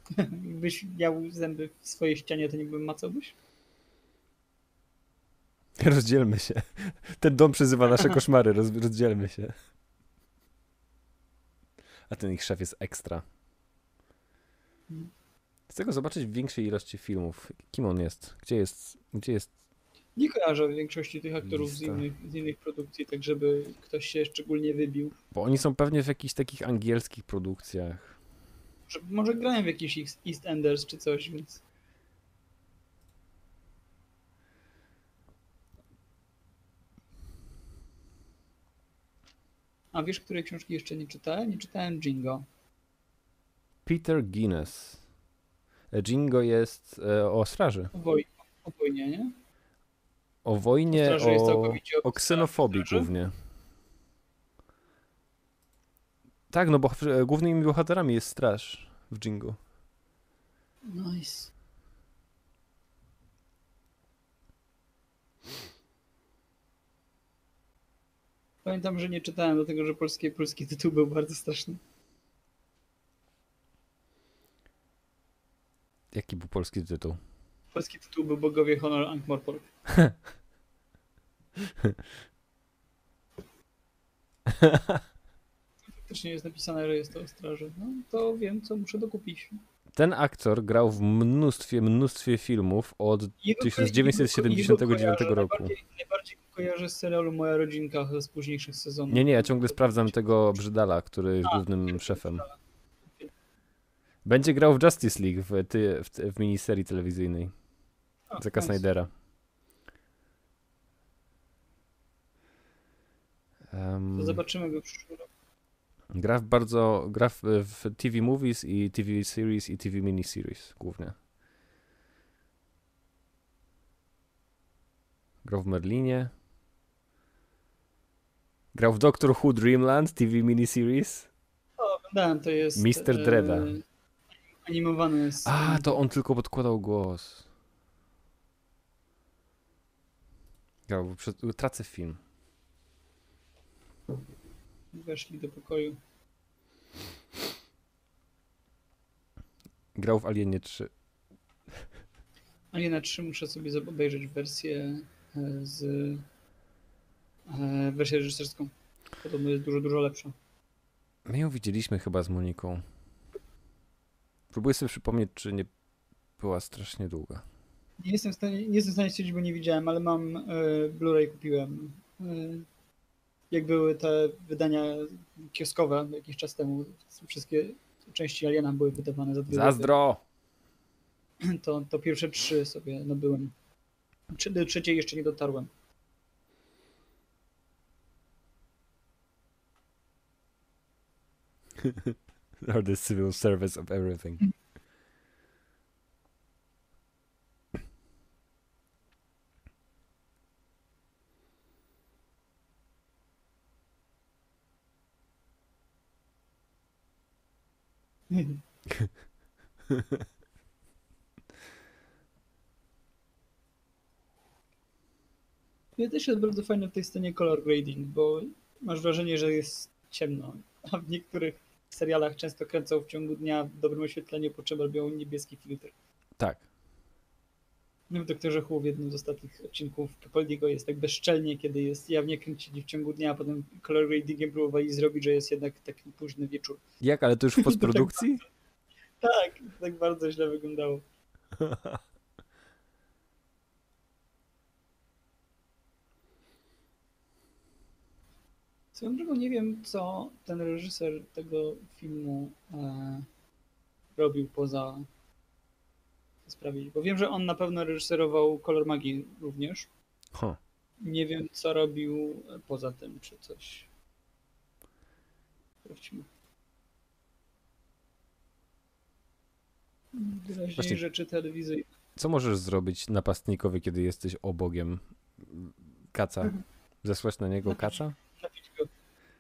Jakbyś miał zęby w swojej ścianie, to niby macałbyś? Rozdzielmy się. Ten dom przezywa nasze koszmary, rozdzielmy się. A ten ich szef jest ekstra. Chcę go zobaczyć w większej ilości filmów. Kim on jest? Gdzie jest Nie kojarzę większości tych aktorów lista? z innych produkcji, tak żeby ktoś się szczególnie wybił. Bo oni są pewnie w jakichś takich angielskich produkcjach. Może grają w jakiś EastEnders czy coś, więc... A wiesz, której książki jeszcze nie czytałem? Nie czytałem Jingo. Peter Guinness. Jingo jest o straży. O wojnie, nie? O wojnie, Straży jest całkowicie o ksenofobii straży? głównie. Tak, no bo głównymi bohaterami jest straż w Jingo. Nice. Pamiętam, że nie czytałem, dlatego że polski tytuł był bardzo straszny. Jaki był polski tytuł? Polski tytuł był Bogowie Honor Ankh-Morpork. Faktycznie jest napisane, że jest to o straży. No to wiem, co muszę dokupić. Ten aktor grał w mnóstwie filmów od Jego 1979 kojarzę, roku. Najbardziej go kojarzę z serialu Moja Rodzinka z późniejszych sezonów. Nie, ja ciągle sprawdzam tego Brzydala, który jest głównym szefem. Będzie grał w Justice League w miniserii telewizyjnej Zacka Snydera. To zobaczymy go w przyszłym roku. Gra w TV Movies i TV Series i TV Miniseries głównie. Grał w Merlinie. Grał w Doctor Who Dreamland TV Miniseries. O, oglądałem, to jest... Mr. Dreda. Animowany jest... A, to on tylko podkładał głos. Grał, tracę film. Weszli do pokoju. Grał w Alienie 3. Aliena 3 muszę sobie obejrzeć wersję wersję reżyserską. Podobno jest dużo lepsza. My ją widzieliśmy chyba z Moniką. Próbuję sobie przypomnieć, czy nie była strasznie długa. Nie jestem w stanie stwierdzić, bo nie widziałem, ale mam Blu-ray kupiłem. Jak były te wydania kioskowe jakiś czas temu, wszystkie części Aliena były wydawane za 2 zł. Zazdro! To pierwsze 3 sobie nabyłem. Do trzeciej jeszcze nie dotarłem. Or the civil service of everything. Ja też jest bardzo fajne w tej scenie color grading, bo masz wrażenie, że jest ciemno, a w niektórych serialach często kręcą w ciągu dnia w dobrym oświetleniu, po czym robią niebieski filtr. Tak. No w Doktorze Who w jednym z ostatnich odcinków Capaldiego jest tak bezczelnie, kiedy jest jawnie kręcili w ciągu dnia, a potem color gradingiem próbowali zrobić, że jest jednak taki późny wieczór. Jak, ale to już w postprodukcji? Tak bardzo źle wyglądało. Swoją drogą nie wiem, co ten reżyser tego filmu robił poza sprawić, bo wiem, że on na pewno reżyserował Kolor Magii również. Huh. Nie wiem, co robił poza tym, czy coś. Sprawdźmy. Wyraźnie Właśnie- rzeczy telewizyjne. Co możesz zrobić napastnikowi, kiedy jesteś obogiem kaca? Zesłać na niego kaca? Napić go.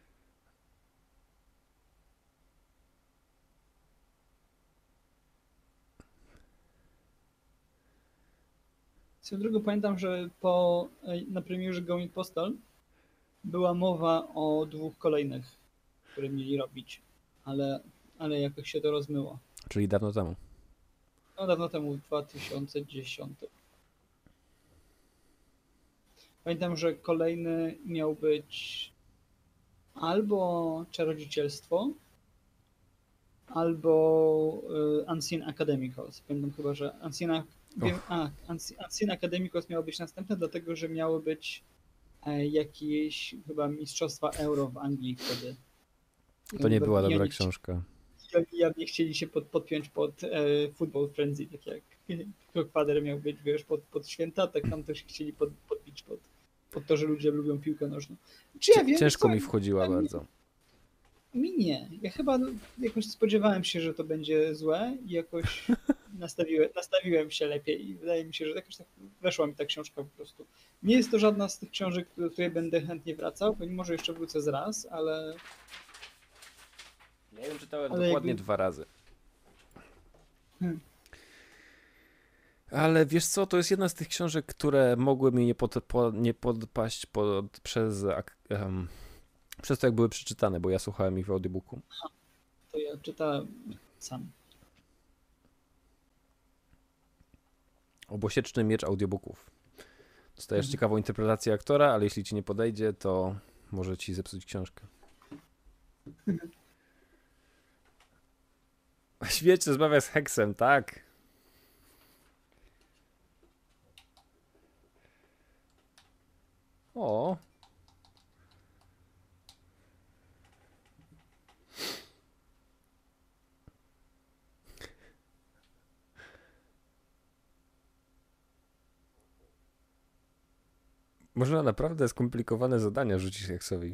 Swoją drogą pamiętam, że na premierze Going Postal była mowa o 2 kolejnych, które mieli robić, ale jakoś się to rozmyło. Czyli dawno temu. No dawno temu, w 2010. Pamiętam, że kolejny miał być albo Czarodziecielstwo, albo Unseen Academicals. Pamiętam chyba, że Unseen Academicals miało być następne, dlatego że miały być jakieś chyba mistrzostwa euro w Anglii wtedy. To nie była dobra książka. Ja nie chcieli się podpiąć pod Football Frenzy, tak jak Clockfather miał być, wiesz, pod święta, tak tam też chcieli podbić pod to, że ludzie lubią piłkę nożną. Czy ja wiem, Ciężko mi wchodziła bardzo. Mi nie. Ja chyba jakoś spodziewałem się, że to będzie złe i jakoś nastawiłem się lepiej i wydaje mi się, że jakoś tak weszła mi ta książka po prostu. Nie jest to żadna z tych książek, do której będę chętnie wracał, pomimo że jeszcze wrócę z raz, ale... Ja ją czytałem dokładnie 2 razy. Ale wiesz co, to jest jedna z tych książek, które mogły mi nie podpaść przez to, jak były przeczytane, bo ja słuchałem ich w audiobooku. To ja czytałem sam. Obosieczny miecz audiobooków. Dostajesz ciekawą interpretację aktora, ale jeśli ci nie podejdzie, to może ci zepsuć książkę. Świeć rozmawia z Heksem, tak? O. Można naprawdę skomplikowane zadania rzucić Heksowi.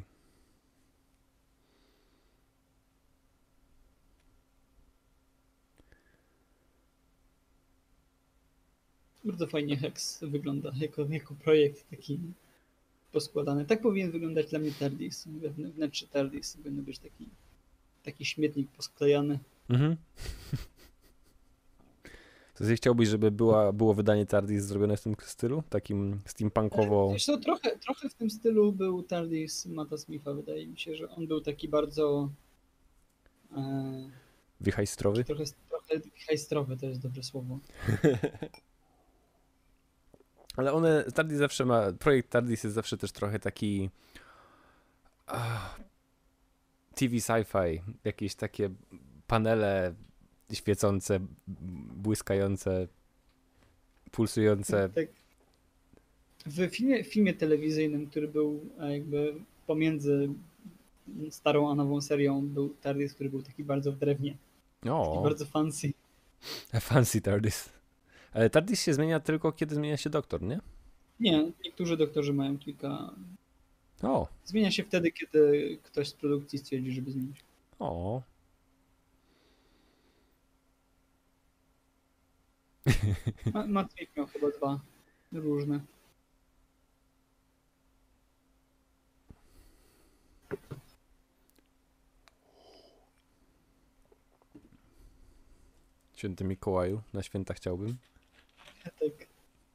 Bardzo fajnie Hex wygląda jako projekt taki poskładany. Tak powinien wyglądać dla mnie TARDIS. Wnętrze TARDIS powinien być taki śmietnik posklejany. Mhm. To chciałbyś, żeby było wydanie TARDIS zrobione w tym stylu? Takim steampunkowo... Wiesz co, trochę w tym stylu był TARDIS Matta Smitha. Wydaje mi się, że on był taki bardzo... Wichajstrowy? Trochę wichajstrowy, to jest dobre słowo. Ale TARDIS zawsze projekt TARDIS jest zawsze też trochę taki TV sci-fi, jakieś takie panele świecące, błyskające, pulsujące. Tak. W filmie telewizyjnym, który był jakby pomiędzy starą a nową serią, był TARDIS, który był taki bardzo w drewnie. Taki bardzo fancy. Fancy TARDIS. Ale TARDIS się zmienia tylko, kiedy zmienia się doktor, nie? Nie, niektórzy doktorzy mają kilka... O. Zmienia się wtedy, kiedy ktoś z produkcji stwierdzi, żeby zmienić. O. Matt miał chyba 2 różne. Święty Mikołaju, na święta chciałbym. Tak.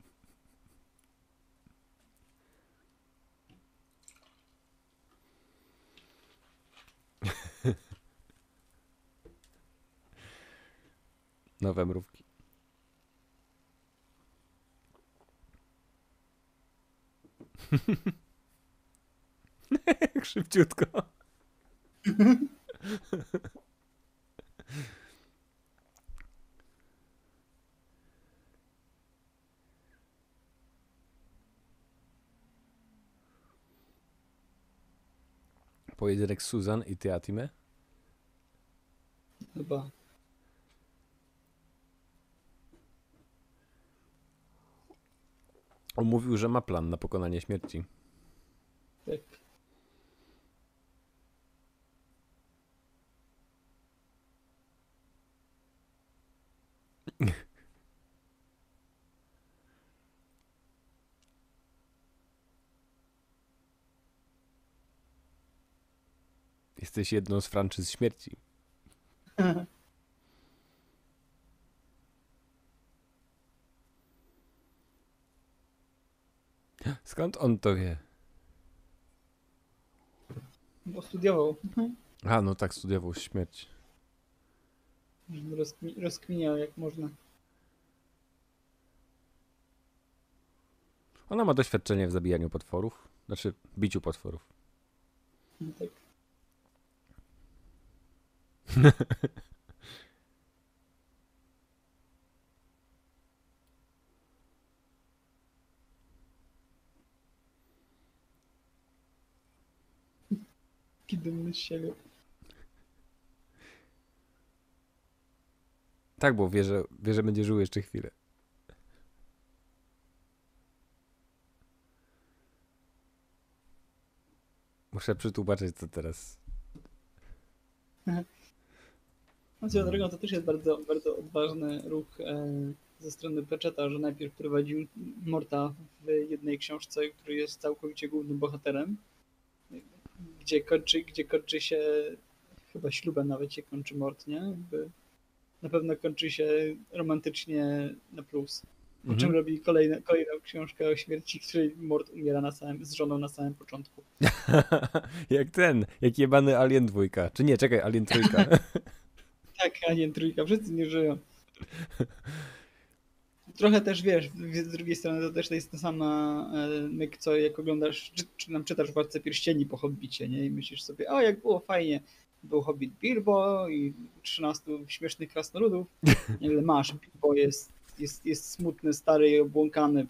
Nowe mrówki. Szybciutko. Pojedynek Susan i Teatime? Chyba. On mówił, że ma plan na pokonanie śmierci. Tak. Jesteś jedną z franczyz śmierci. Skąd on to wie? Bo studiował. A, no tak, studiował śmierć. Rozkminiał jak można. Ona ma doświadczenie w zabijaniu potworów. Znaczy, biciu potworów. No tak. Taki dumny z siebie. Tak, bo wie, że będzie żył jeszcze chwilę. Muszę przetłumaczyć to teraz. No swoją drogą to też jest bardzo, bardzo odważny ruch ze strony Pratchetta, że najpierw prowadził Morta w jednej książce, który jest całkowicie głównym bohaterem, gdzie kończy się, chyba ślubem nawet się kończy Mort, nie? Na pewno kończy się romantycznie na plus. Po czym robi kolejną książkę o śmierci, której Mort umiera z żoną na samym początku. Jak jebany Alien 2. Czy nie, czekaj, Alien 3. Tak, Alien Trójka, wszyscy nie żyją. Trochę też wiesz, z drugiej strony to też jest ta sama myk, co jak oglądasz, czy nam czytasz Władcę Pierścieni po Hobbicie, nie? I myślisz sobie, o jak było fajnie, był Hobbit Bilbo i 13 śmiesznych krasnoludów. Nie wiem, masz, Bilbo jest smutny, stary i obłąkany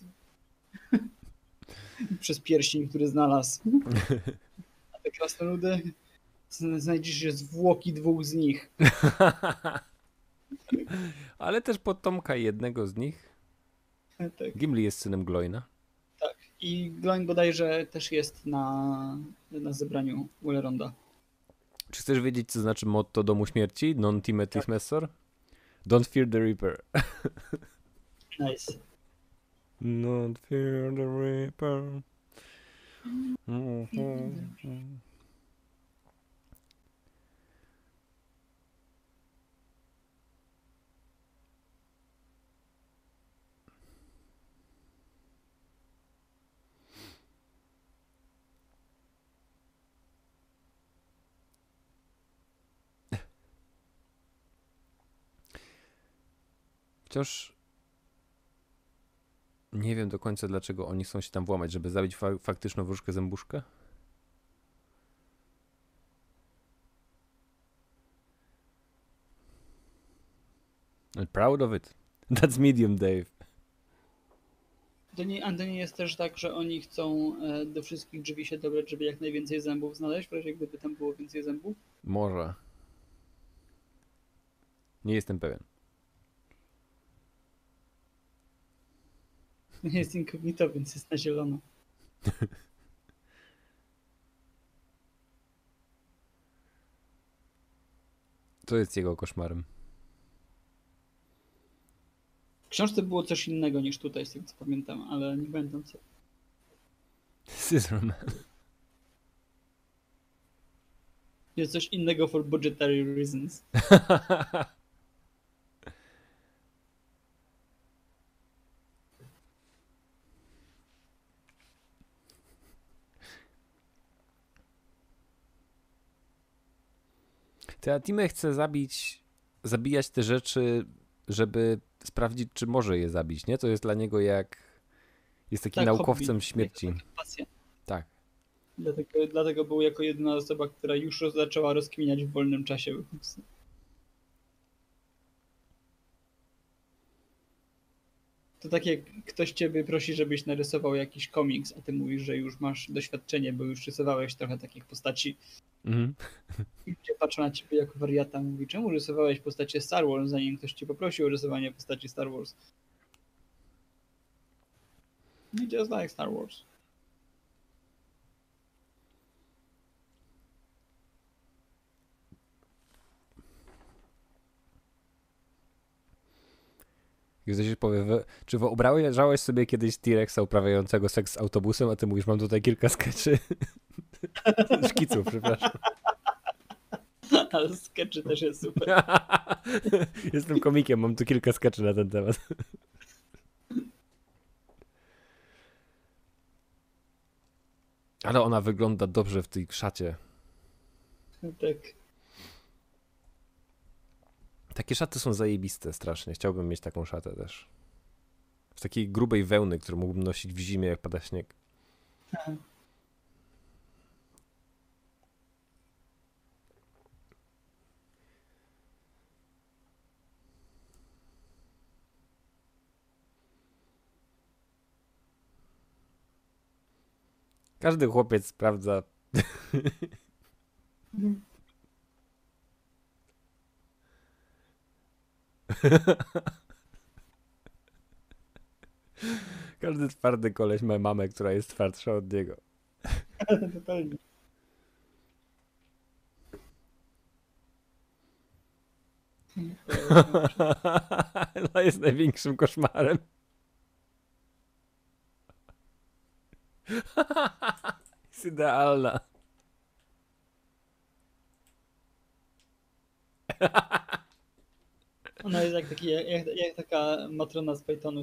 przez pierścień, który znalazł. A te krasnoludy, znajdziesz je zwłoki dwóch z nich. Ale też potomka jednego z nich. Tak. Gimli jest synem Gloina. Tak. I Gloin bodajże też jest na zebraniu Uleronda. Czy chcesz wiedzieć, co znaczy motto Domu Śmierci? Non timetis messor? Don't fear the Reaper. Nice. Don't fear the Reaper. Wciąż nie wiem do końca, dlaczego oni chcą się tam włamać, żeby zabić faktyczną wróżkę zębuszkę. I'm proud of it. That's medium, Dave. To nie jest też tak, że oni chcą do wszystkich drzwi się dobrać, żeby jak najwięcej zębów znaleźć, w razie gdyby tam było więcej zębów? Może. Nie jestem pewien. Nie jest incognito, więc jest na zielono. To jest jego koszmarem. W książce było coś innego niż tutaj, z tego co pamiętam, ale nie pamiętam co. Scissorman. Jest coś innego for budgetary reasons. Teatime chce zabijać te rzeczy, żeby sprawdzić, czy może je zabić, nie? To jest dla niego jest takim Tak, naukowcem hobby. śmierci. Pasja. Tak. Dlatego był jako jedyna osoba, która już zaczęła rozkminiać w wolnym czasie. To tak jak ktoś ciebie prosi, żebyś narysował jakiś komiks, a ty mówisz, że już masz doświadczenie, bo już rysowałeś trochę takich postaci. Mhm. I ludzie patrzą na ciebie jako wariata, mówi, czemu rysowałeś postacie Star Wars, zanim ktoś cię poprosił o rysowanie postaci Star Wars. Just like Star Wars. I ktoś powie, czy wyobrażałeś sobie kiedyś T-Rexa uprawiającego seks z autobusem, a ty mówisz, mam tutaj kilka skeczy. Szkiców, przepraszam. Ale sketchy też jest super. Jestem komikiem, mam tu kilka skeczy na ten temat. Ale ona wygląda dobrze w tej szacie. Tak. Takie szaty są zajebiste strasznie. Chciałbym mieć taką szatę też. z takiej grubej wełny, którą mógłbym nosić w zimie, jak pada śnieg. Aha. Każdy chłopiec sprawdza. Każdy twardy koleś ma mamę, która jest twardsza od niego. Totalnie. No jest największym koszmarem. Jest idealna. Ona jest jak taka matrona z Pythonów.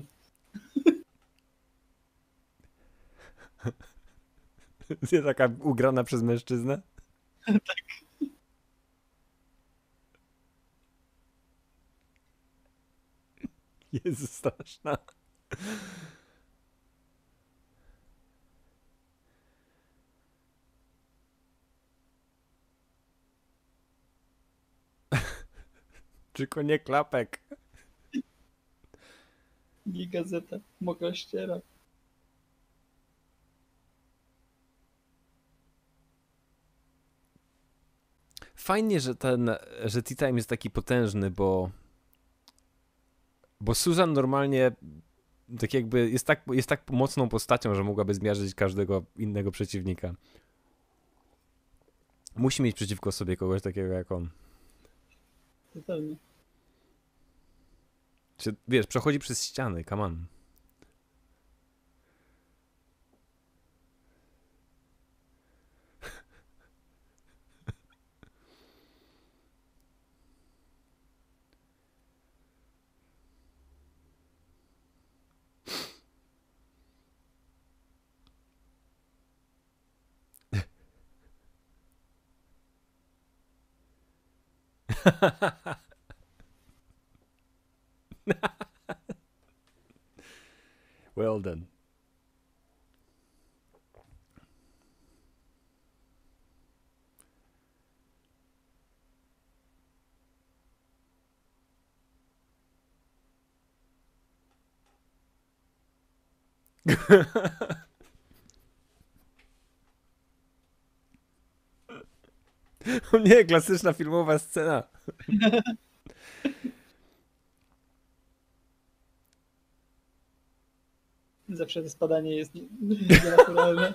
Jest taka ugrana przez mężczyznę. Jezu, straszna. Tylko nie klapek. Nie gazeta, mokra ściera. Fajnie, że Tea Time jest taki potężny, bo Susan normalnie tak jakby jest tak mocną postacią, że mogłaby zmiażdżyć każdego innego przeciwnika. Musi mieć przeciwko sobie kogoś takiego jak on. Totalnie. Czy, wiesz, przechodzi przez ściany, come on. Well done. O nie, klasyczna filmowa scena. Zawsze to spadanie jest nienaturalne.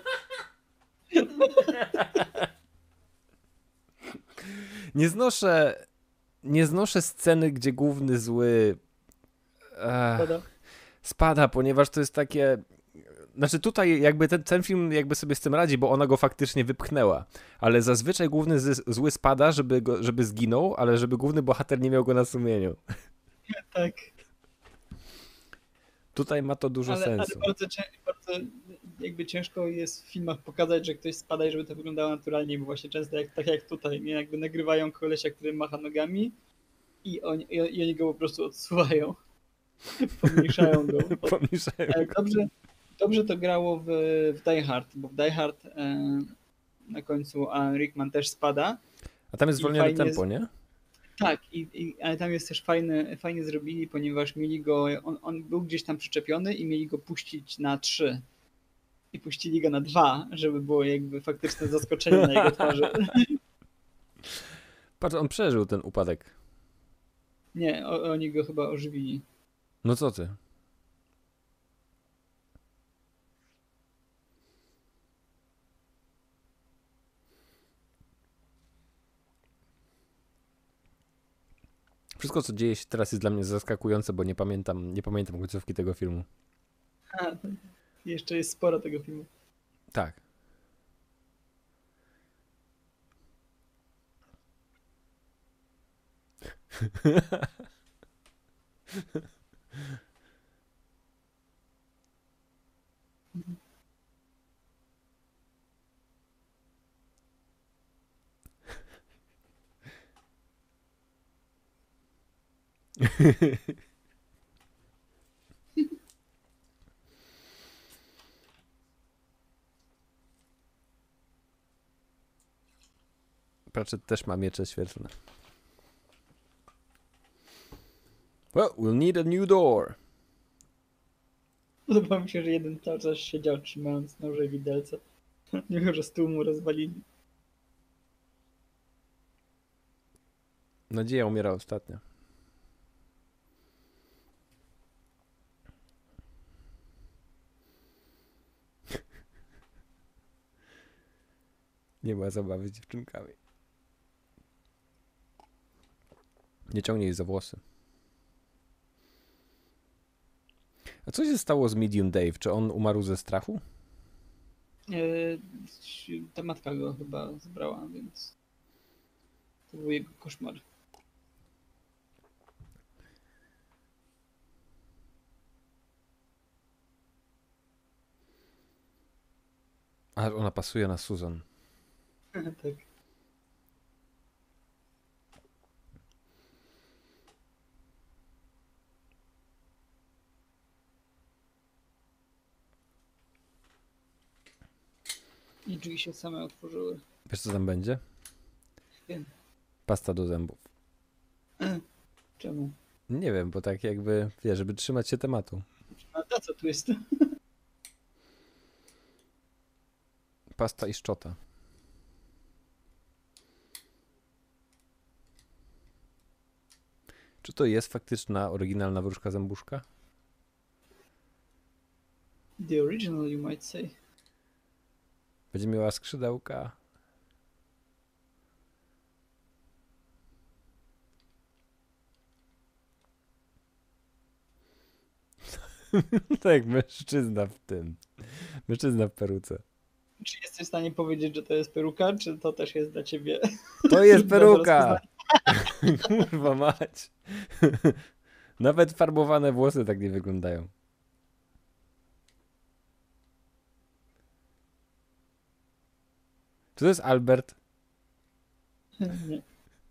Nie znoszę sceny, gdzie główny zły Spada. spada, ponieważ to jest takie... Znaczy tutaj jakby ten film jakby sobie z tym radzi, bo ona go faktycznie wypchnęła. Ale zazwyczaj główny zły spada, żeby zginął, ale żeby główny bohater nie miał go na sumieniu. Tak. Tutaj ma to dużo sensu. Ale bardzo jakby ciężko jest w filmach pokazać, że ktoś spada i żeby to wyglądało naturalnie, bo właśnie często tak jak tutaj, nie? Jakby nagrywają kolesia, który macha nogami i oni go po prostu odsuwają. Pomniejszają go. Pomniejszają Ale go. dobrze to grało w Die Hard, bo w Die Hard na końcu Alan Rickman też spada. A tam jest I zwolnione fajnie tempo, nie? Tak, ale tam jest też fajnie zrobili, ponieważ mieli go, on był gdzieś tam przyczepiony i mieli go puścić na 3. I puścili go na 2, żeby było jakby faktyczne zaskoczenie na jego twarzy. Patrz, on przeżył ten upadek. Nie, oni go chyba ożywili. No co ty? Wszystko, co dzieje się teraz, jest dla mnie zaskakujące, bo nie pamiętam końcówki tego filmu. A, jeszcze jest sporo tego filmu. Tak. Pratchett też ma miecze świetlne. Well, we'll need a new door. Podoba mi się, że jeden cały czas siedział trzymając noże i widelce. Mimo, że stół mu rozwalili. Nadzieja umiera ostatnio. Nie ma zabawy z dziewczynkami. Nie ciągnij jej za włosy. A co się stało z Medium Dave? Czy on umarł ze strachu? Ta matka go chyba zbrała, więc to był jego koszmar. A ona pasuje na Susan. Tak. I drzwi się same otworzyły. Wiesz co tam będzie? Wiem. Pasta do zębów. Czemu? Nie wiem, bo tak jakby, wiesz, żeby trzymać się tematu. A co tu jest? Pasta i szczota. Czy to jest faktyczna, oryginalna wróżka zębuszka? The original, you might say. Będzie miała skrzydełka. Tak, mężczyzna w tym. Mężczyzna w peruce. Czy jesteś w stanie powiedzieć, że to jest peruka, czy to też jest dla ciebie? To jest peruka! Kurwa mać. Nawet farbowane włosy tak nie wyglądają. Czy to jest Albert? Nie.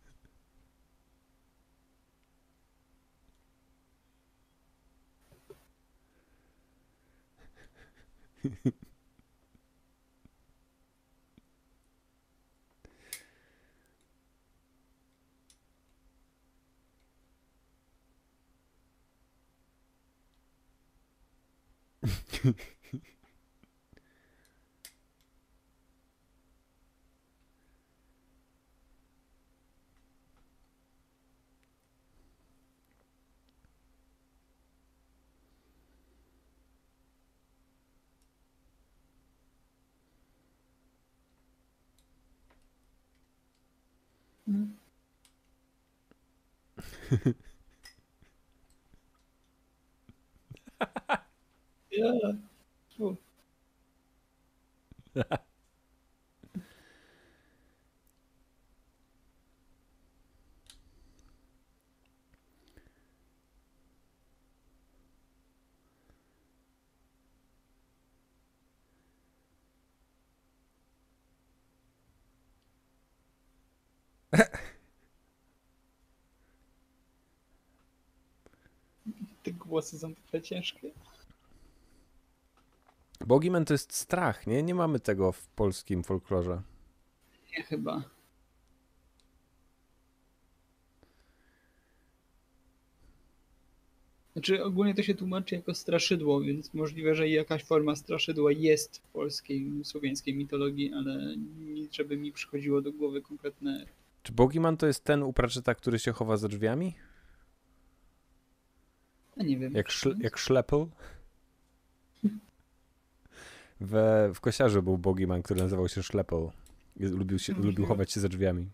Ja. Fu. Te głosy są takie ciężkie. Boogeyman to jest strach, nie? Nie mamy tego w polskim folklorze. Nie chyba. Znaczy ogólnie to się tłumaczy jako straszydło, więc możliwe, że jakaś forma straszydła jest w polskiej, słowiańskiej mitologii, ale nic, żeby mi przychodziło do głowy konkretne. Czy Boogeyman to jest ten u Pratchetta, który się chowa za drzwiami? A nie wiem. Jak Schleppel? W Kosiarzu był Boogeyman, który nazywał się Schleppel. Lubił chować się za drzwiami.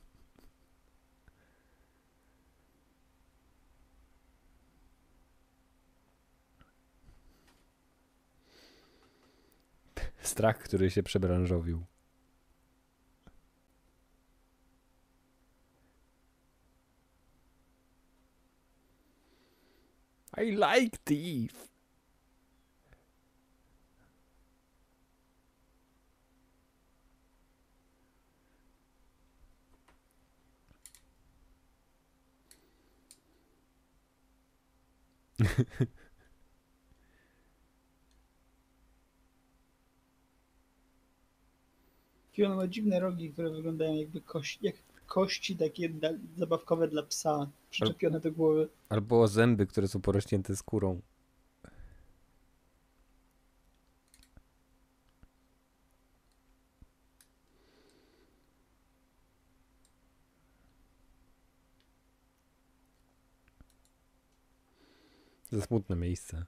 Strach, który się przebranżowił. I like thief. I on ma dziwne rogi, które wyglądają jakby jak kości takie zabawkowe dla psa, przyczepione do głowy. Albo zęby, które są porośnięte skórą. Za smutne miejsce.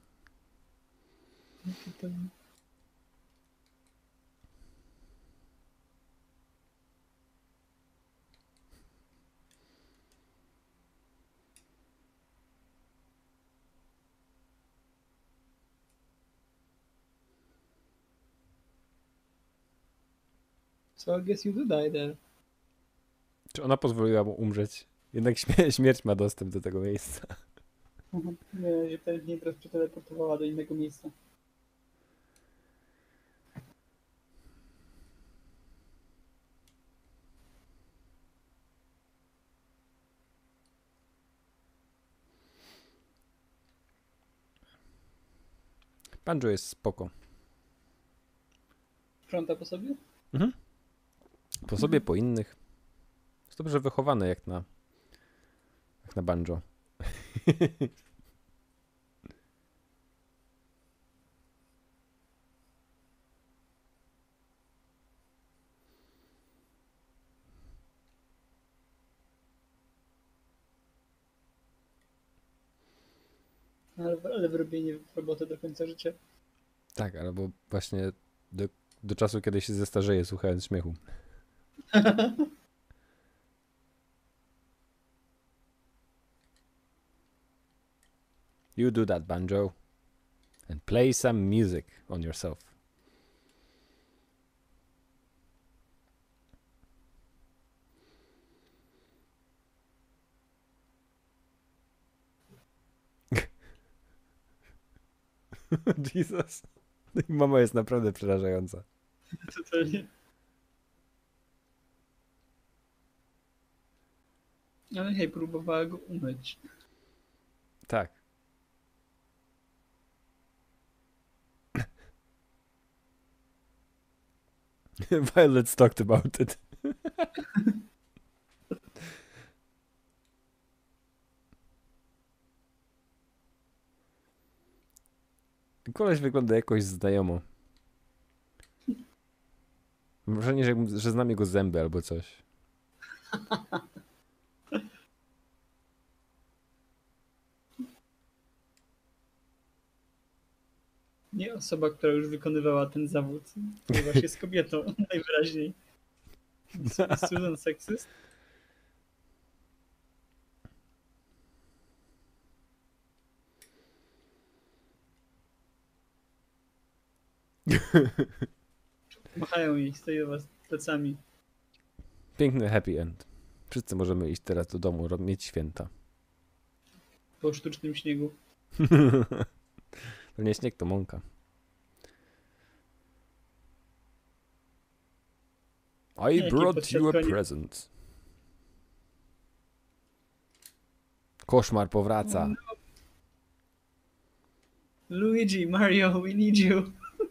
So I guess you do die there. Czy ona pozwoliła mu umrzeć? Jednak śmierć ma dostęp do tego miejsca. Nie, pewnie teraz przeteleportowała do innego miejsca. Banjo jest spoko. Sprząta po sobie? Mhm. Po sobie, po innych. Jest dobrze wychowane jak na banjo. Ale wyrobienie roboty do końca życia. Tak, albo właśnie do czasu, kiedy się zestarzeje, słuchając śmiechu. You do that, banjo. And play some music on yourself. Jesus. Mama jest naprawdę przerażająca. Totalnie. Ale hej, próbowała go umyć. Tak. Violet talked about it. Koleś wygląda jakoś znajomo. Mam wrażenie, że znam jego zęby albo coś. Nie osoba, która już wykonywała ten zawód, ponieważ jest kobietą, najwyraźniej. Susan sexist. Machają jej, stoi do was plecami. Piękny happy end. Wszyscy możemy iść teraz do domu, mieć święta. Po sztucznym śniegu. To nie śnieg, to mąka. I brought you a present. Koszmar powraca. No. Luigi, Mario, we need you.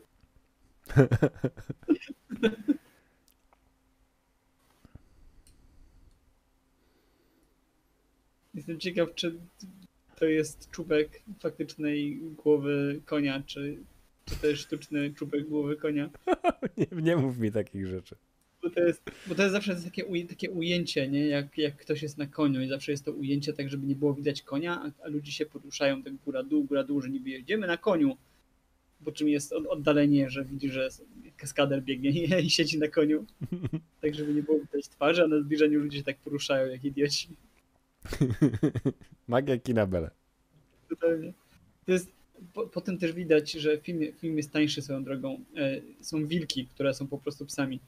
Jestem ciekaw, czy to jest czubek faktycznej głowy konia, czy to jest sztuczny czubek głowy konia. Nie mów mi takich rzeczy. Bo to jest zawsze takie ujęcie, nie? Jak ktoś jest na koniu i zawsze jest to ujęcie tak, żeby nie było widać konia, a ludzie się poruszają tak góra dół, że niby jedziemy na koniu. Po czym jest oddalenie, że widzi, że kaskader biegnie i siedzi na koniu. Tak, żeby nie było widać twarzy, a na zbliżeniu ludzie się tak poruszają jak idioci. Magia kina Bele. Totalnie. To jest, potem też widać, że film jest tańszy swoją drogą. Są wilki, które są po prostu psami.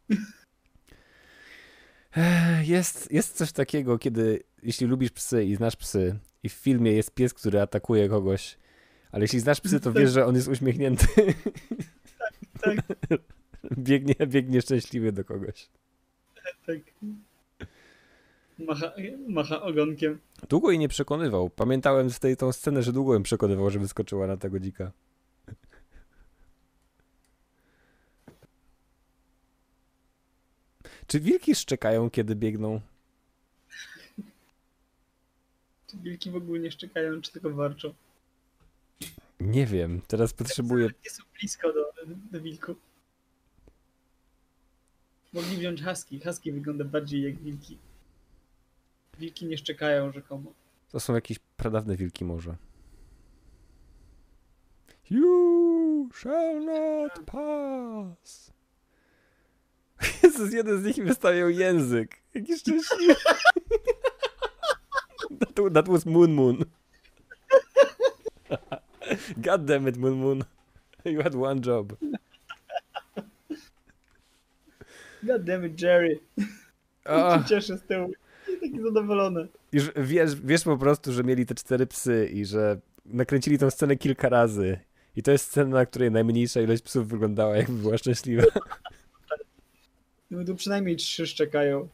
Jest coś takiego, jeśli lubisz psy i znasz psy i w filmie jest pies, który atakuje kogoś, ale jeśli znasz psy, to wiesz, że on jest uśmiechnięty. Tak. Biegnie szczęśliwy do kogoś. Tak. Macha ogonkiem. Długo jej nie przekonywał. Pamiętałem tą scenę, że długo ją przekonywał, żeby skoczyła na tego dzika. Czy wilki szczekają, kiedy biegną? Czy wilki w ogóle nie szczekają, czy tylko warczą? Nie wiem, teraz potrzebuję... Nie są blisko do wilków. Mogli wziąć husky. Husky wygląda bardziej jak wilki. Wilki nie szczekają rzekomo. To są jakieś pradawne wilki może. You shall not pass. Jezus, jeden z nich wystawiał język. Jaki szczęśliwy. That was Moon Moon. God damn it, Moon Moon. You had one job. God damn it, Jerry. Ah. się cieszę z tyłu. Taki zadowolony. Już wiesz po prostu, że mieli te 4 psy i że nakręcili tą scenę kilka razy. I to jest scena, na której najmniejsza ilość psów wyglądała, jakby była szczęśliwa. No tu przynajmniej 3 szczekają.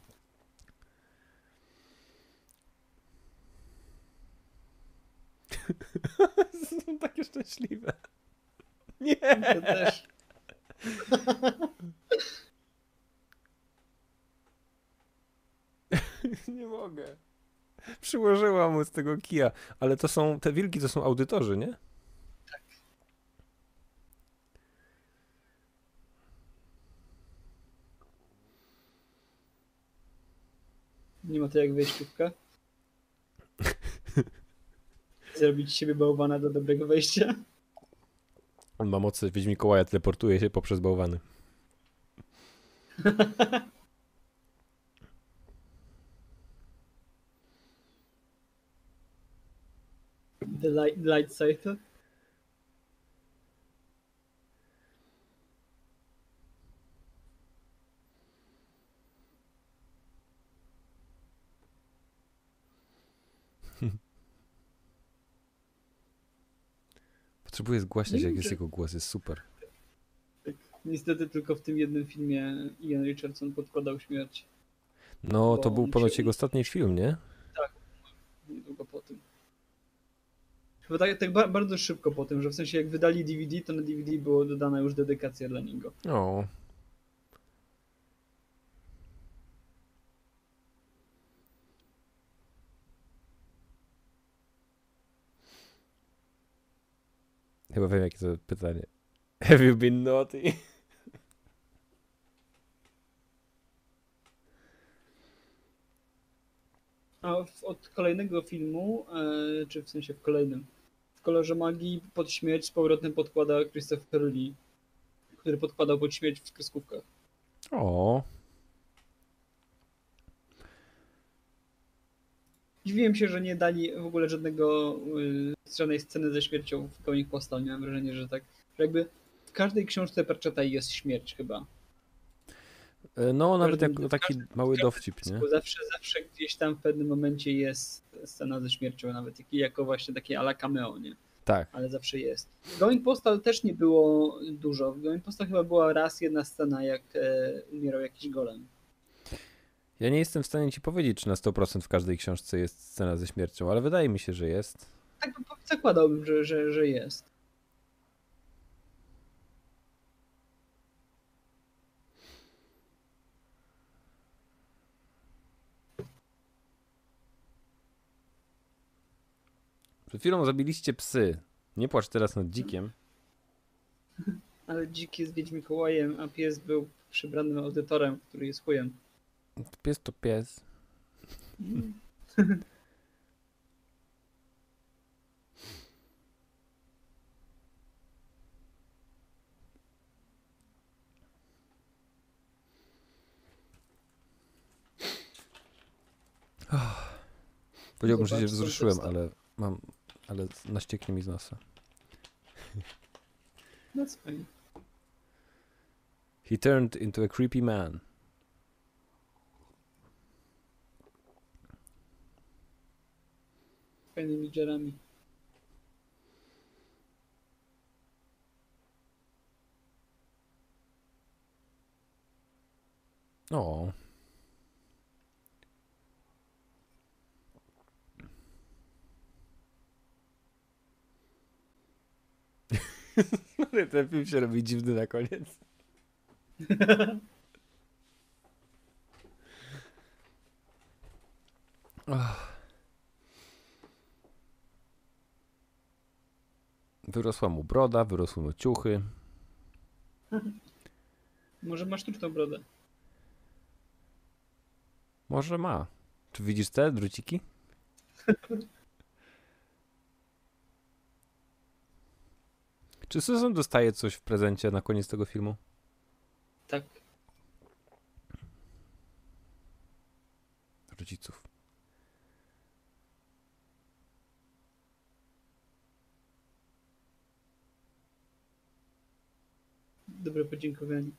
Są takie szczęśliwe. Nie! To też. Nie mogę. Przyłożyłam mu z tego kija. Ale to są, te wilki to są audytorzy, nie? Tak. Nie ma to jak wejściówka. Zrobić z siebie bałwana do dobrego wejścia. On ma mocy Wiedźmikołaja, teleportuje się poprzez bałwany. The light side. Potrzebuję zgłaśniać, jak jest jego głos, jest super. Niestety tylko w tym jednym filmie Ian Richardson podkładał śmierć. No, to Bo był on ponoć się- jego ostatni film, nie? Niedługo po tym. Chyba tak bardzo szybko po tym, że w sensie jak wydali DVD, to na DVD było dodana już dedykacja dla niego. O. Chyba wiem, jakie to pytanie. Have you been naughty? A od kolejnego filmu, czy w sensie w kolejnym, w Kolorze Magii pod śmierć z powrotem podkłada Christopher Lee, który podkładał pod śmierć w kreskówkach. O. Dziwiłem się, że nie dali w ogóle żadnej sceny ze śmiercią w Going Postal. Miałem wrażenie, że tak, że jakby w każdej książce Pratchetta jest śmierć chyba. No, nawet każdym- jako taki mały dowcip, nie? Zawsze gdzieś tam w pewnym momencie jest scena ze śmiercią, nawet jako właśnie takie a la cameo, nie? Tak. Ale zawsze jest. W Going Postal też nie było dużo. W Going Postal chyba była raz jedna scena, jak umierał jakiś golem. Ja nie jestem w stanie ci powiedzieć, czy na 100% w każdej książce jest scena ze śmiercią, ale wydaje mi się, że jest. Tak zakładałbym, że jest. Przed chwilą zabiliście psy. Nie płacz teraz nad dzikiem. Ale dzik jest Wiedźmikołajem, a pies był przybranym audytorem, który jest chujem. Pies to pies. Powiedziałbym, że się Zobacz, co wzruszyłem, to ale naścieknie mi z nosa. That's fine. He turned into a creepy man. Fajnymi dżerami. O. Ten film się robi dziwny na koniec. Wyrosła mu broda, wyrosły mu ciuchy. Może ma sztuczną brodę. Może ma. Czy widzisz te druciki? Czy Susan dostaje coś w prezencie na koniec tego filmu? Tak. Rodziców. Dobre podziękowanie.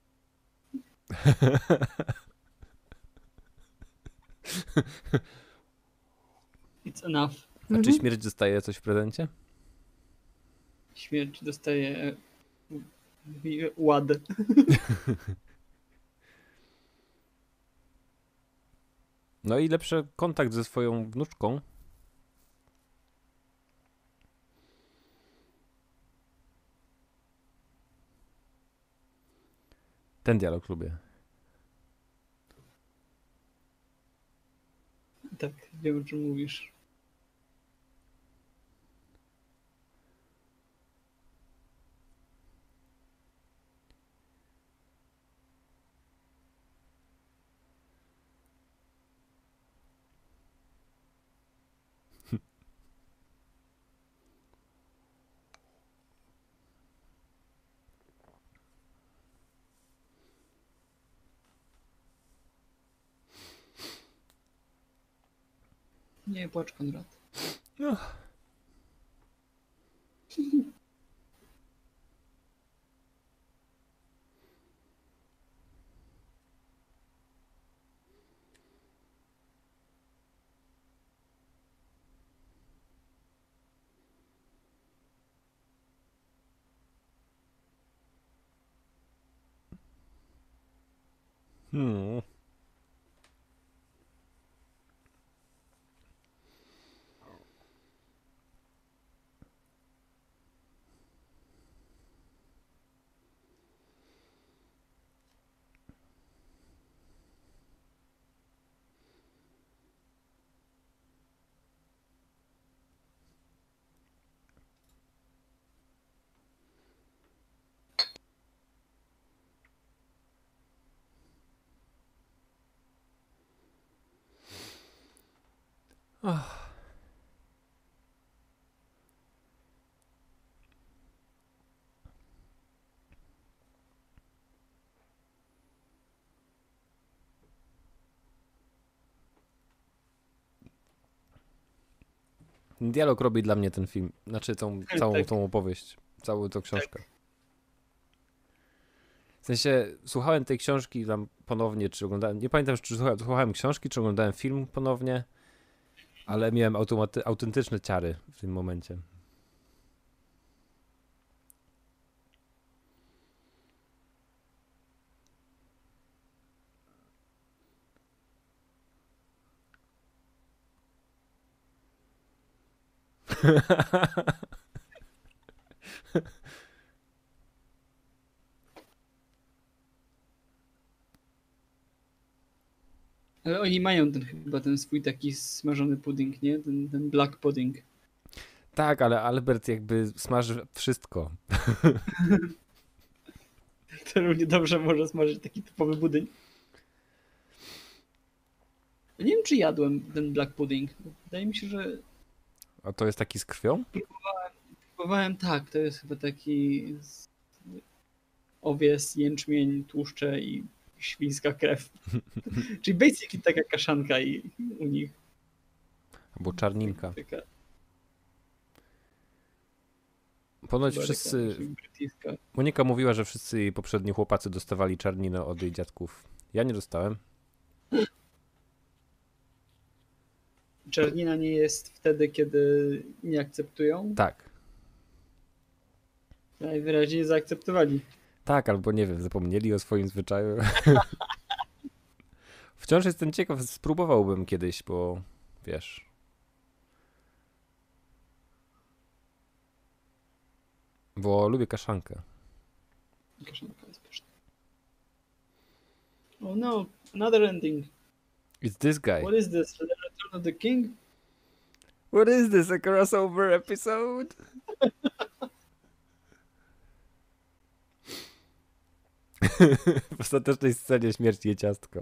It's enough. A czy śmierć dostaje coś w prezencie? Śmierć dostaje ład. No i lepszy kontakt ze swoją wnuczką. Ten dialog lubię. Tak, wiem o czym mówisz. Nie płacz, Konrad. No. Hmm. Oh. Dialog robi dla mnie ten film. Znaczy całą tą opowieść. Całą tą książkę. W sensie słuchałem tej książki tam ponownie, czy oglądałem. Nie pamiętam, czy słuchałem książki, czy oglądałem film ponownie. Ale miałem autentyczne ciary w tym momencie. Ale oni mają chyba ten swój taki smażony pudding, nie? Ten black pudding. Tak, ale Albert jakby smaży wszystko. To równie dobrze może smażyć taki typowy budyń. Nie wiem, czy jadłem ten black pudding. Wydaje mi się, że A to jest taki z krwią? próbowałem, tak, to jest chyba taki owies, jęczmień, tłuszcze i świńska krew. Czyli basically taka kaszanka i u nich. Albo czarninka. Taka Ponoć wszyscy... brytyjska. Monika mówiła, że wszyscy jej poprzedni chłopacy dostawali czarninę od jej dziadków. Ja nie dostałem. Czarnina nie jest wtedy, kiedy nie akceptują? Tak. Najwyraźniej zaakceptowali. Tak, albo nie wiem, zapomnieli o swoim zwyczaju. Wciąż jestem ciekaw, spróbowałbym kiedyś, bo wiesz... Bo lubię kaszankę. Kaszanka jest pyszna. Oh no, another ending. It's this guy. What is this? Letter Return of the King? What is this, a crossover episode? W ostatecznej scenie śmierci je ciastko.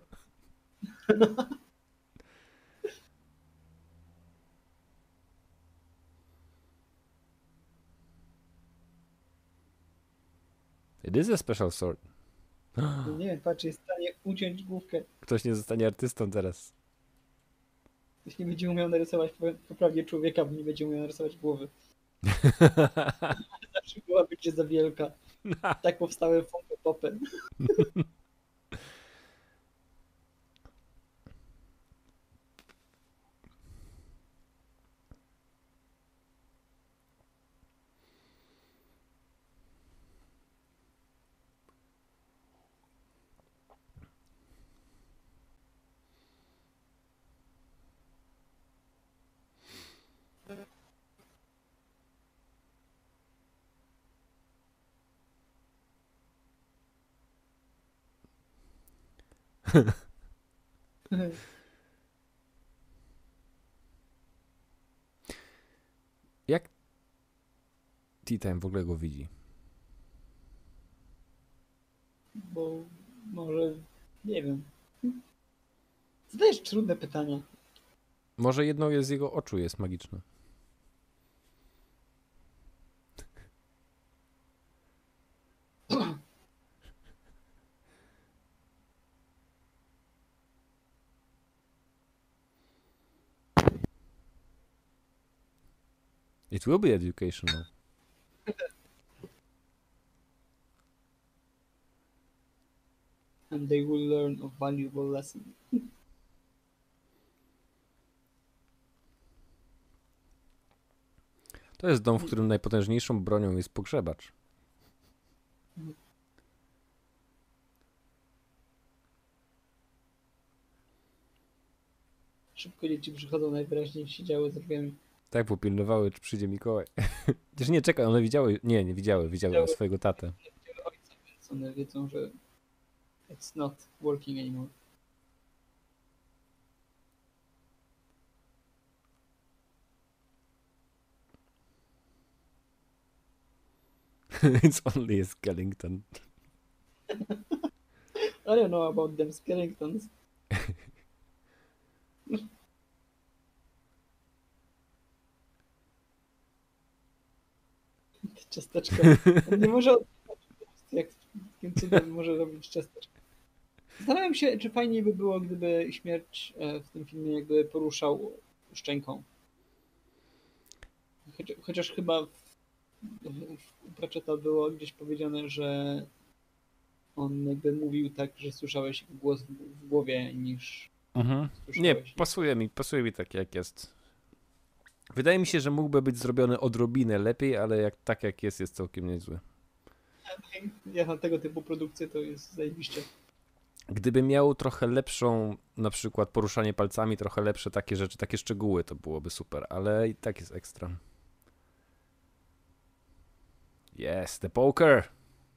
It is a special sword. Nie, patrz, jest w stanie uciąć główkę. Ktoś nie zostanie artystą teraz. Ktoś nie będzie umiał narysować poprawnie człowieka, bo nie będzie umiał narysować głowy. Zawsze głowa będzie za wielka. Tak powstały Funko Popy. Jak T-Time w ogóle go widzi? Bo może, nie wiem. Zadajesz trudne pytania. Może jedno z jego oczu jest magiczne. It will be educational. And they will learn a valuable lesson. To jest dom, w którym najpotężniejszą bronią jest pogrzebacz. Szybko dzieci przychodzą, najwyraźniej siedziały z drzwiami. Tak, popilnowały, czy przyjdzie Mikołaj. Chociaż nie, czekaj, one widziały... Nie widziały swojego tatę. Ojca, więc one wiedzą, że it's not working anymore. It's only a skeleton. I don't know about them skeletons. Te ciasteczka. On nie może jak jakim cudem może robić ciasteczka. Zastanawiam się, czy fajniej by było, gdyby śmierć w tym filmie jakby poruszał szczęką. Chociaż chyba u Pratchetta było gdzieś powiedziane, że on jakby mówił tak, że słyszałeś jego głos w głowie niż Nie, słyszałeś. pasuje mi tak jak jest. Wydaje mi się, że mógłby być zrobiony odrobinę lepiej, ale tak jak jest całkiem niezły. Ja na tego typu produkcję to jest zajebiście. Gdyby miał trochę lepszą, na przykład poruszanie palcami, trochę lepsze takie rzeczy, takie szczegóły, to byłoby super, ale i tak jest ekstra. Yes, the poker!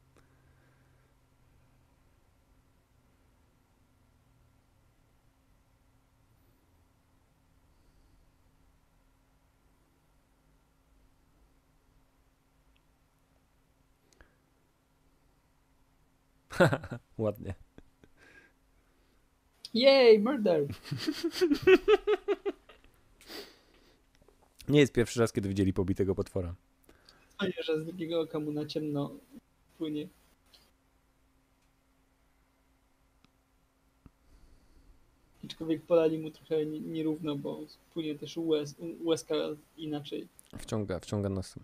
Ładnie. Yay, murder! Nie jest pierwszy raz, kiedy widzieli pobitego potwora. Fajnie, że z drugiego oka mu na ciemno płynie. Aczkolwiek polali mu trochę nierówno, bo płynie też łezka inaczej. Wciąga nosem.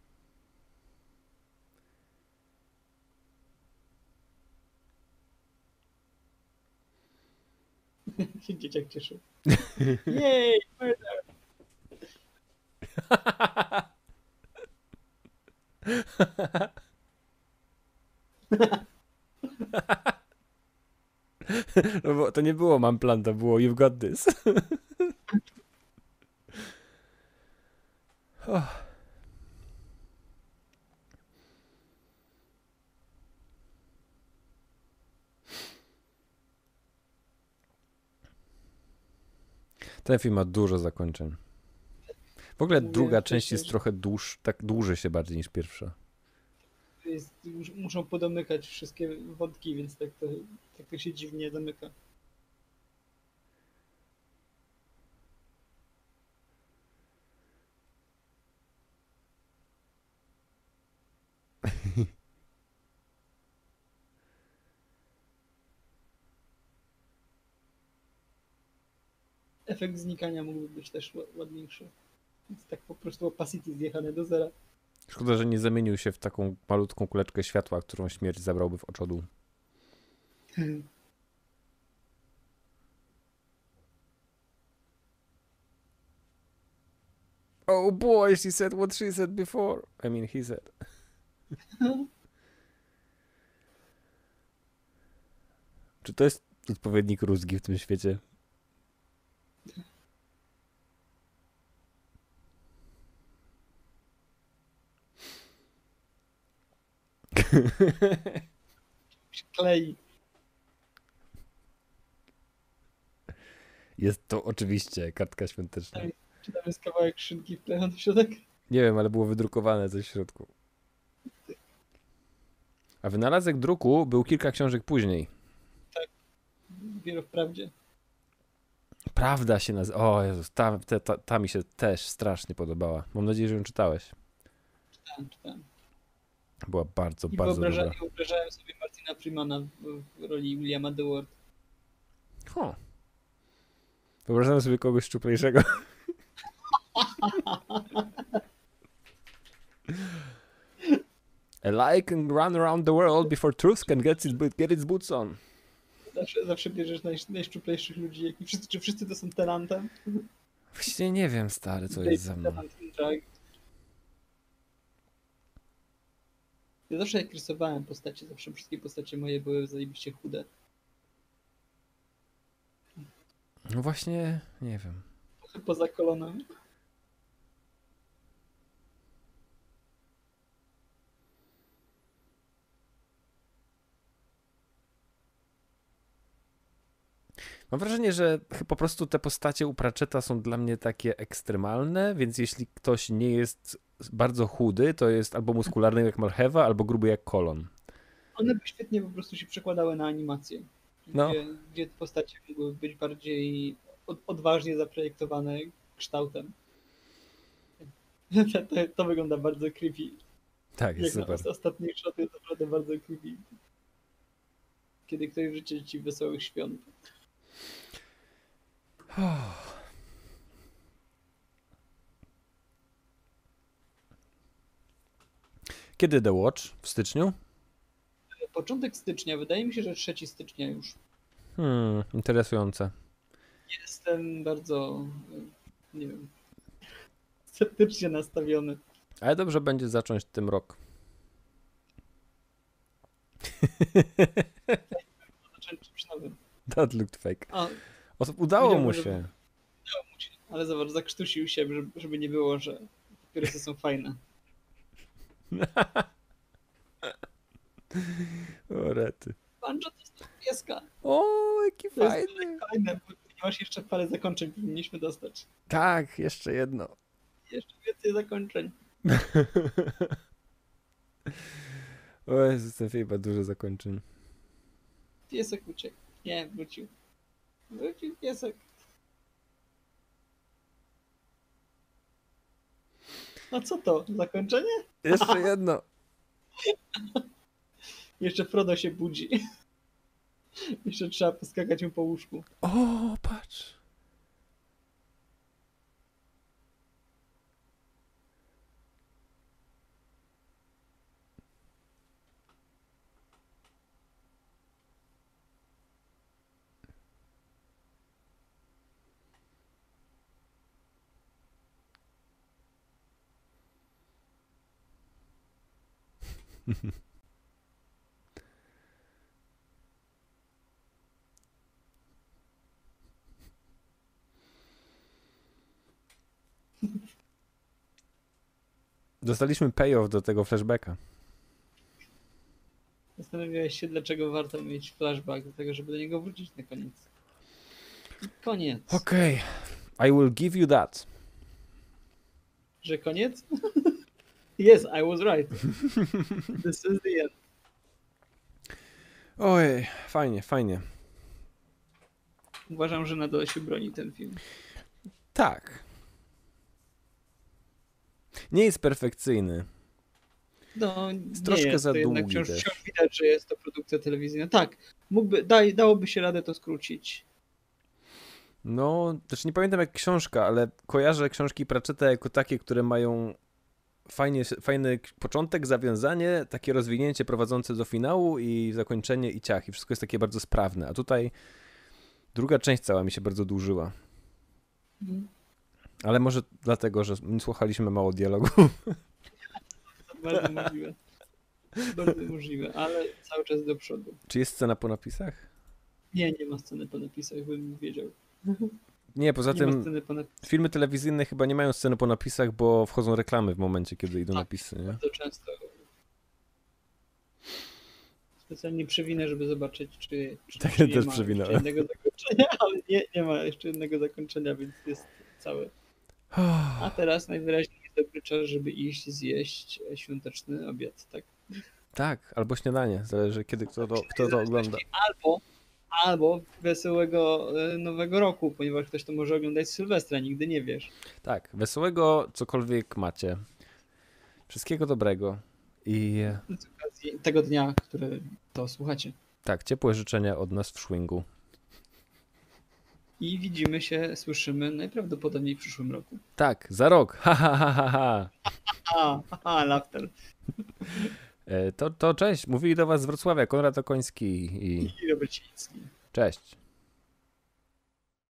Się dzieciak cieszy. Jej, murder! No bo to nie było mam plan, to było you've got this. Ten film ma dużo zakończeń. W ogóle Mówiłem druga wcześniej, część jest że- trochę tak dłuży się bardziej niż pierwsza. Muszą podomykać wszystkie wątki, więc tak to się dziwnie zamyka. Efekt znikania mógłby być też ładniejszy. Więc tak po prostu opacity zjechane do zera. Szkoda, że nie zamienił się w taką malutką kuleczkę światła, którą śmierć zabrałby w oczodu. Oh boy, she said what she said before. I mean, he said. Czy to jest odpowiednik rózgi w tym świecie? Się klei. Jest to oczywiście kartka świąteczna. Czy tam jest kawałek szynki wklejony w środek? Nie wiem, ale było wydrukowane coś w środku. A wynalazek druku był kilka książek później. Dopiero wprawdzie. Prawda się nazywa. O Jezus, ta mi się też strasznie podobała. Mam nadzieję, że ją czytałeś. Czytałem. Była bardzo, I bardzo dobra. wyobrażałem sobie Martina Freemana w roli Williama Deward. O. Wyobrażam sobie kogoś szczuplejszego. A lie can run around the world before truth can get its boots on. Zawsze bierzesz najszczuplejszych ludzi, czy wszyscy to są tenantem? Właściwie nie wiem, stary, co jest ze mną. Ja zawsze jak rysowałem postacie, zawsze wszystkie postacie moje były zajebiście chude. No właśnie, nie wiem. Poza kolonem. Mam wrażenie, że po prostu te postacie u Pratchetta są dla mnie takie ekstremalne, więc jeśli ktoś nie jest bardzo chudy, to jest albo muskularny jak marchewa, albo gruby jak kolon. One by świetnie po prostu się przekładały na animację. No. Gdzie te postacie mogły być bardziej odważnie zaprojektowane kształtem. To wygląda bardzo creepy. Tak, jest Jak super. na ostatniej shot jest naprawdę bardzo creepy. Kiedy ktoś życzy ci wesołych świąt. Kiedy The Watch? W styczniu? Początek stycznia, wydaje mi się, że 3 stycznia już. Interesujące. Jestem bardzo, nie wiem, sceptycznie nastawiony. Ale dobrze będzie zacząć tym rok. Zacząć czymś nowym. That looked fake. A, Udało mu Wiedziałbym, się. ale zobacz, zakrztusił się, żeby nie było, że papierosy są fajne. O rety. Banjo to jest pieska. O, jaki To jest fajny. fajne, bo nie masz jeszcze parę zakończeń, powinniśmy dostać. Tak, jeszcze jedno. Jeszcze więcej zakończeń. O Jezus, ten film ma dużo zakończeń. Piesek uciekł. Nie, wrócił. Wrócił piesek. A co to? Zakończenie? Jeszcze jedno. Jeszcze Frodo się budzi. Jeszcze trzeba poskakać mu po łóżku. O, patrz. Dostaliśmy payoff do tego flashbacka. Zastanawiałeś się, dlaczego warto mieć flashback do tego, żeby do niego wrócić na koniec. I koniec. Okej. I will give you that. Że koniec? Yes, I was right. This is the end. Ojej, fajnie, fajnie. Uważam, że nadal się broni ten film. Tak. Nie jest perfekcyjny. No, Jest nie troszkę jest, za to jednak długi też. wciąż widać, że jest to produkcja telewizyjna. Tak, dałoby się radę to skrócić. No, też nie pamiętam jak książka, ale kojarzę książki Pratchetta jako takie, które mają fajny początek, zawiązanie, takie rozwinięcie prowadzące do finału i zakończenie i ciach. I wszystko jest takie bardzo sprawne. A tutaj druga część cała mi się bardzo dłużyła. Ale może dlatego, że słuchaliśmy mało dialogu. Bardzo możliwe. Bardzo możliwe, ale cały czas do przodu. Czy jest scena po napisach? Nie ma sceny po napisach, bym wiedział. Nie, poza Nie ma tym sceny po napisach. filmy telewizyjne chyba nie mają sceny po napisach, bo wchodzą reklamy w momencie, kiedy idą napisy. Nie? Bardzo często. Specjalnie przewinę, żeby zobaczyć, czy Tak, nie też ma przewinąłem. jeszcze jednego zakończenia, ale nie ma jeszcze jednego zakończenia, więc jest całe. A teraz najwyraźniej jest dobry czas, żeby iść zjeść świąteczny obiad, tak? Tak, albo śniadanie, zależy kiedy kto to ogląda. Albo wesołego nowego roku, ponieważ ktoś to może oglądać z Sylwestra, nigdy nie wiesz. Tak, wesołego cokolwiek macie. Wszystkiego dobrego i Z okazji tego dnia, który to słuchacie. tak, ciepłe życzenia od nas w Szwingu. I widzimy się, słyszymy najprawdopodobniej w przyszłym roku. Tak, za rok. Ha, ha, ha, ha, ha. Laughter. To cześć, mówili do was z Wrocławia Konrad Okoński i I Robercicki. cześć.